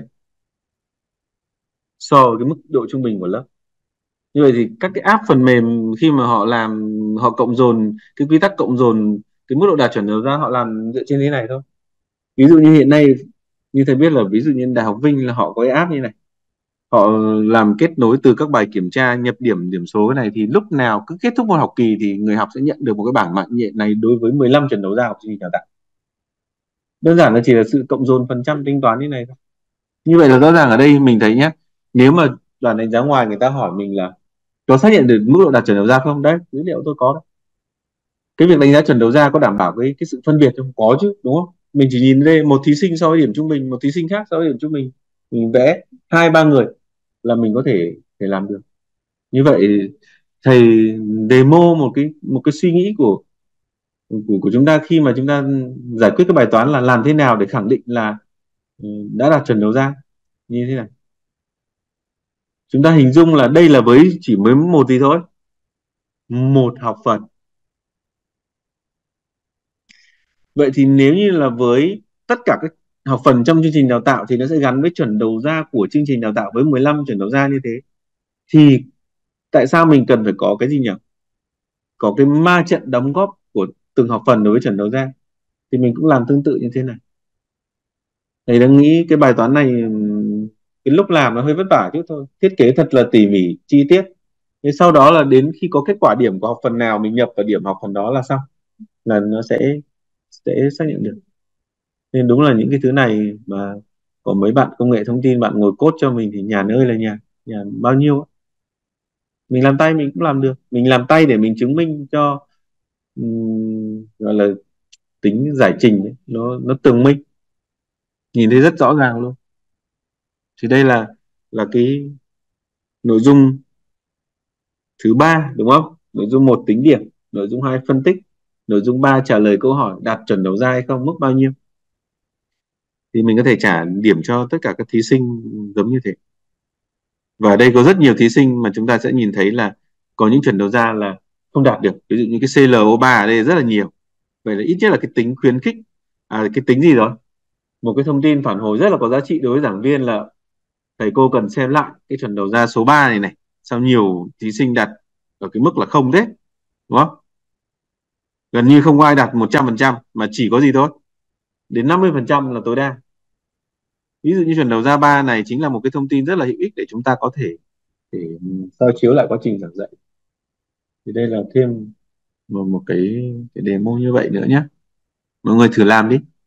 So với cái mức độ trung bình của lớp. Như vậy thì các cái app phần mềm khi mà họ làm, họ cộng dồn cái quy tắc cộng dồn cái mức độ đạt chuẩn đầu ra, họ làm dựa trên thế này thôi. Ví dụ như hiện nay như thầy biết là ví dụ như Đại học Vinh là họ có cái app như này, họ làm kết nối từ các bài kiểm tra nhập điểm điểm số cái này, thì lúc nào cứ kết thúc một học kỳ thì người học sẽ nhận được một cái bảng mạng nhện này đối với 15 chuẩn đầu ra học sinh đào tạo. Đơn giản là chỉ là sự cộng dồn phần trăm tính toán như này thôi. Như vậy là rõ ràng ở đây mình thấy nhé, nếu mà đoàn đánh giá ngoài người ta hỏi mình là có xác nhận được mức độ đạt chuẩn đầu ra không, đấy dữ liệu tôi có đấy. Cái việc đánh giá chuẩn đầu ra có đảm bảo cái sự phân biệt không? Có chứ đúng không? Mình chỉ nhìn đây một thí sinh so với điểm trung bình, một thí sinh khác so với điểm trung bình, mình vẽ hai ba người là mình có thể làm được. Như vậy thầy demo một cái suy nghĩ của chúng ta khi mà chúng ta giải quyết cái bài toán là làm thế nào để khẳng định là đã đạt chuẩn đầu ra như thế này. Chúng ta hình dung là đây là với chỉ mới một gì thôi, một học phần. Vậy thì nếu như là với tất cả các học phần trong chương trình đào tạo thì nó sẽ gắn với chuẩn đầu ra của chương trình đào tạo với 15 chuẩn đầu ra như thế. Thì tại sao mình cần phải có cái gì nhỉ? Có cái ma trận đóng góp của từng học phần đối với chuẩn đầu ra. Thì mình cũng làm tương tự như thế này. Thầy đang nghĩ cái bài toán này cái lúc làm nó hơi vất vả chút thôi. Thiết kế thật là tỉ mỉ, chi tiết. Thế sau đó là đến khi có kết quả điểm của học phần nào mình nhập vào điểm học phần đó là xong. là nó sẽ xác nhận được. Nên đúng là những cái thứ này mà có mấy bạn công nghệ thông tin bạn ngồi code cho mình thì nhàn ơi là nhàn, nhàn bao nhiêu á. Mình làm tay mình cũng làm được, mình làm tay để mình chứng minh cho gọi là tính giải trình ấy, nó tường minh, nhìn thấy rất rõ ràng luôn. Thì đây là cái nội dung thứ ba đúng không? Nội dung một tính điểm, nội dung hai phân tích, nội dung ba trả lời câu hỏi đạt chuẩn đầu ra hay không, mức bao nhiêu. Thì mình có thể trả điểm cho tất cả các thí sinh giống như thế. Và ở đây có rất nhiều thí sinh mà chúng ta sẽ nhìn thấy là có những chuẩn đầu ra là không đạt được, ví dụ như cái CLO3 ở đây rất là nhiều. Vậy là ít nhất là cái tính khuyến khích, cái tính gì đó, một cái thông tin phản hồi rất là có giá trị đối với giảng viên là thầy cô cần xem lại cái chuẩn đầu ra số 3 này này, sao nhiều thí sinh đạt ở cái mức là không thế, đúng không? Gần như không có ai đạt 100% mà chỉ có gì thôi, đến 50% là tối đa. Ví dụ như chuẩn đầu ra 3 này chính là một cái thông tin rất là hữu ích để chúng ta có thể để soi chiếu lại quá trình giảng dạy. Thì đây là thêm một cái demo như vậy nữa nhé, mọi người thử làm đi.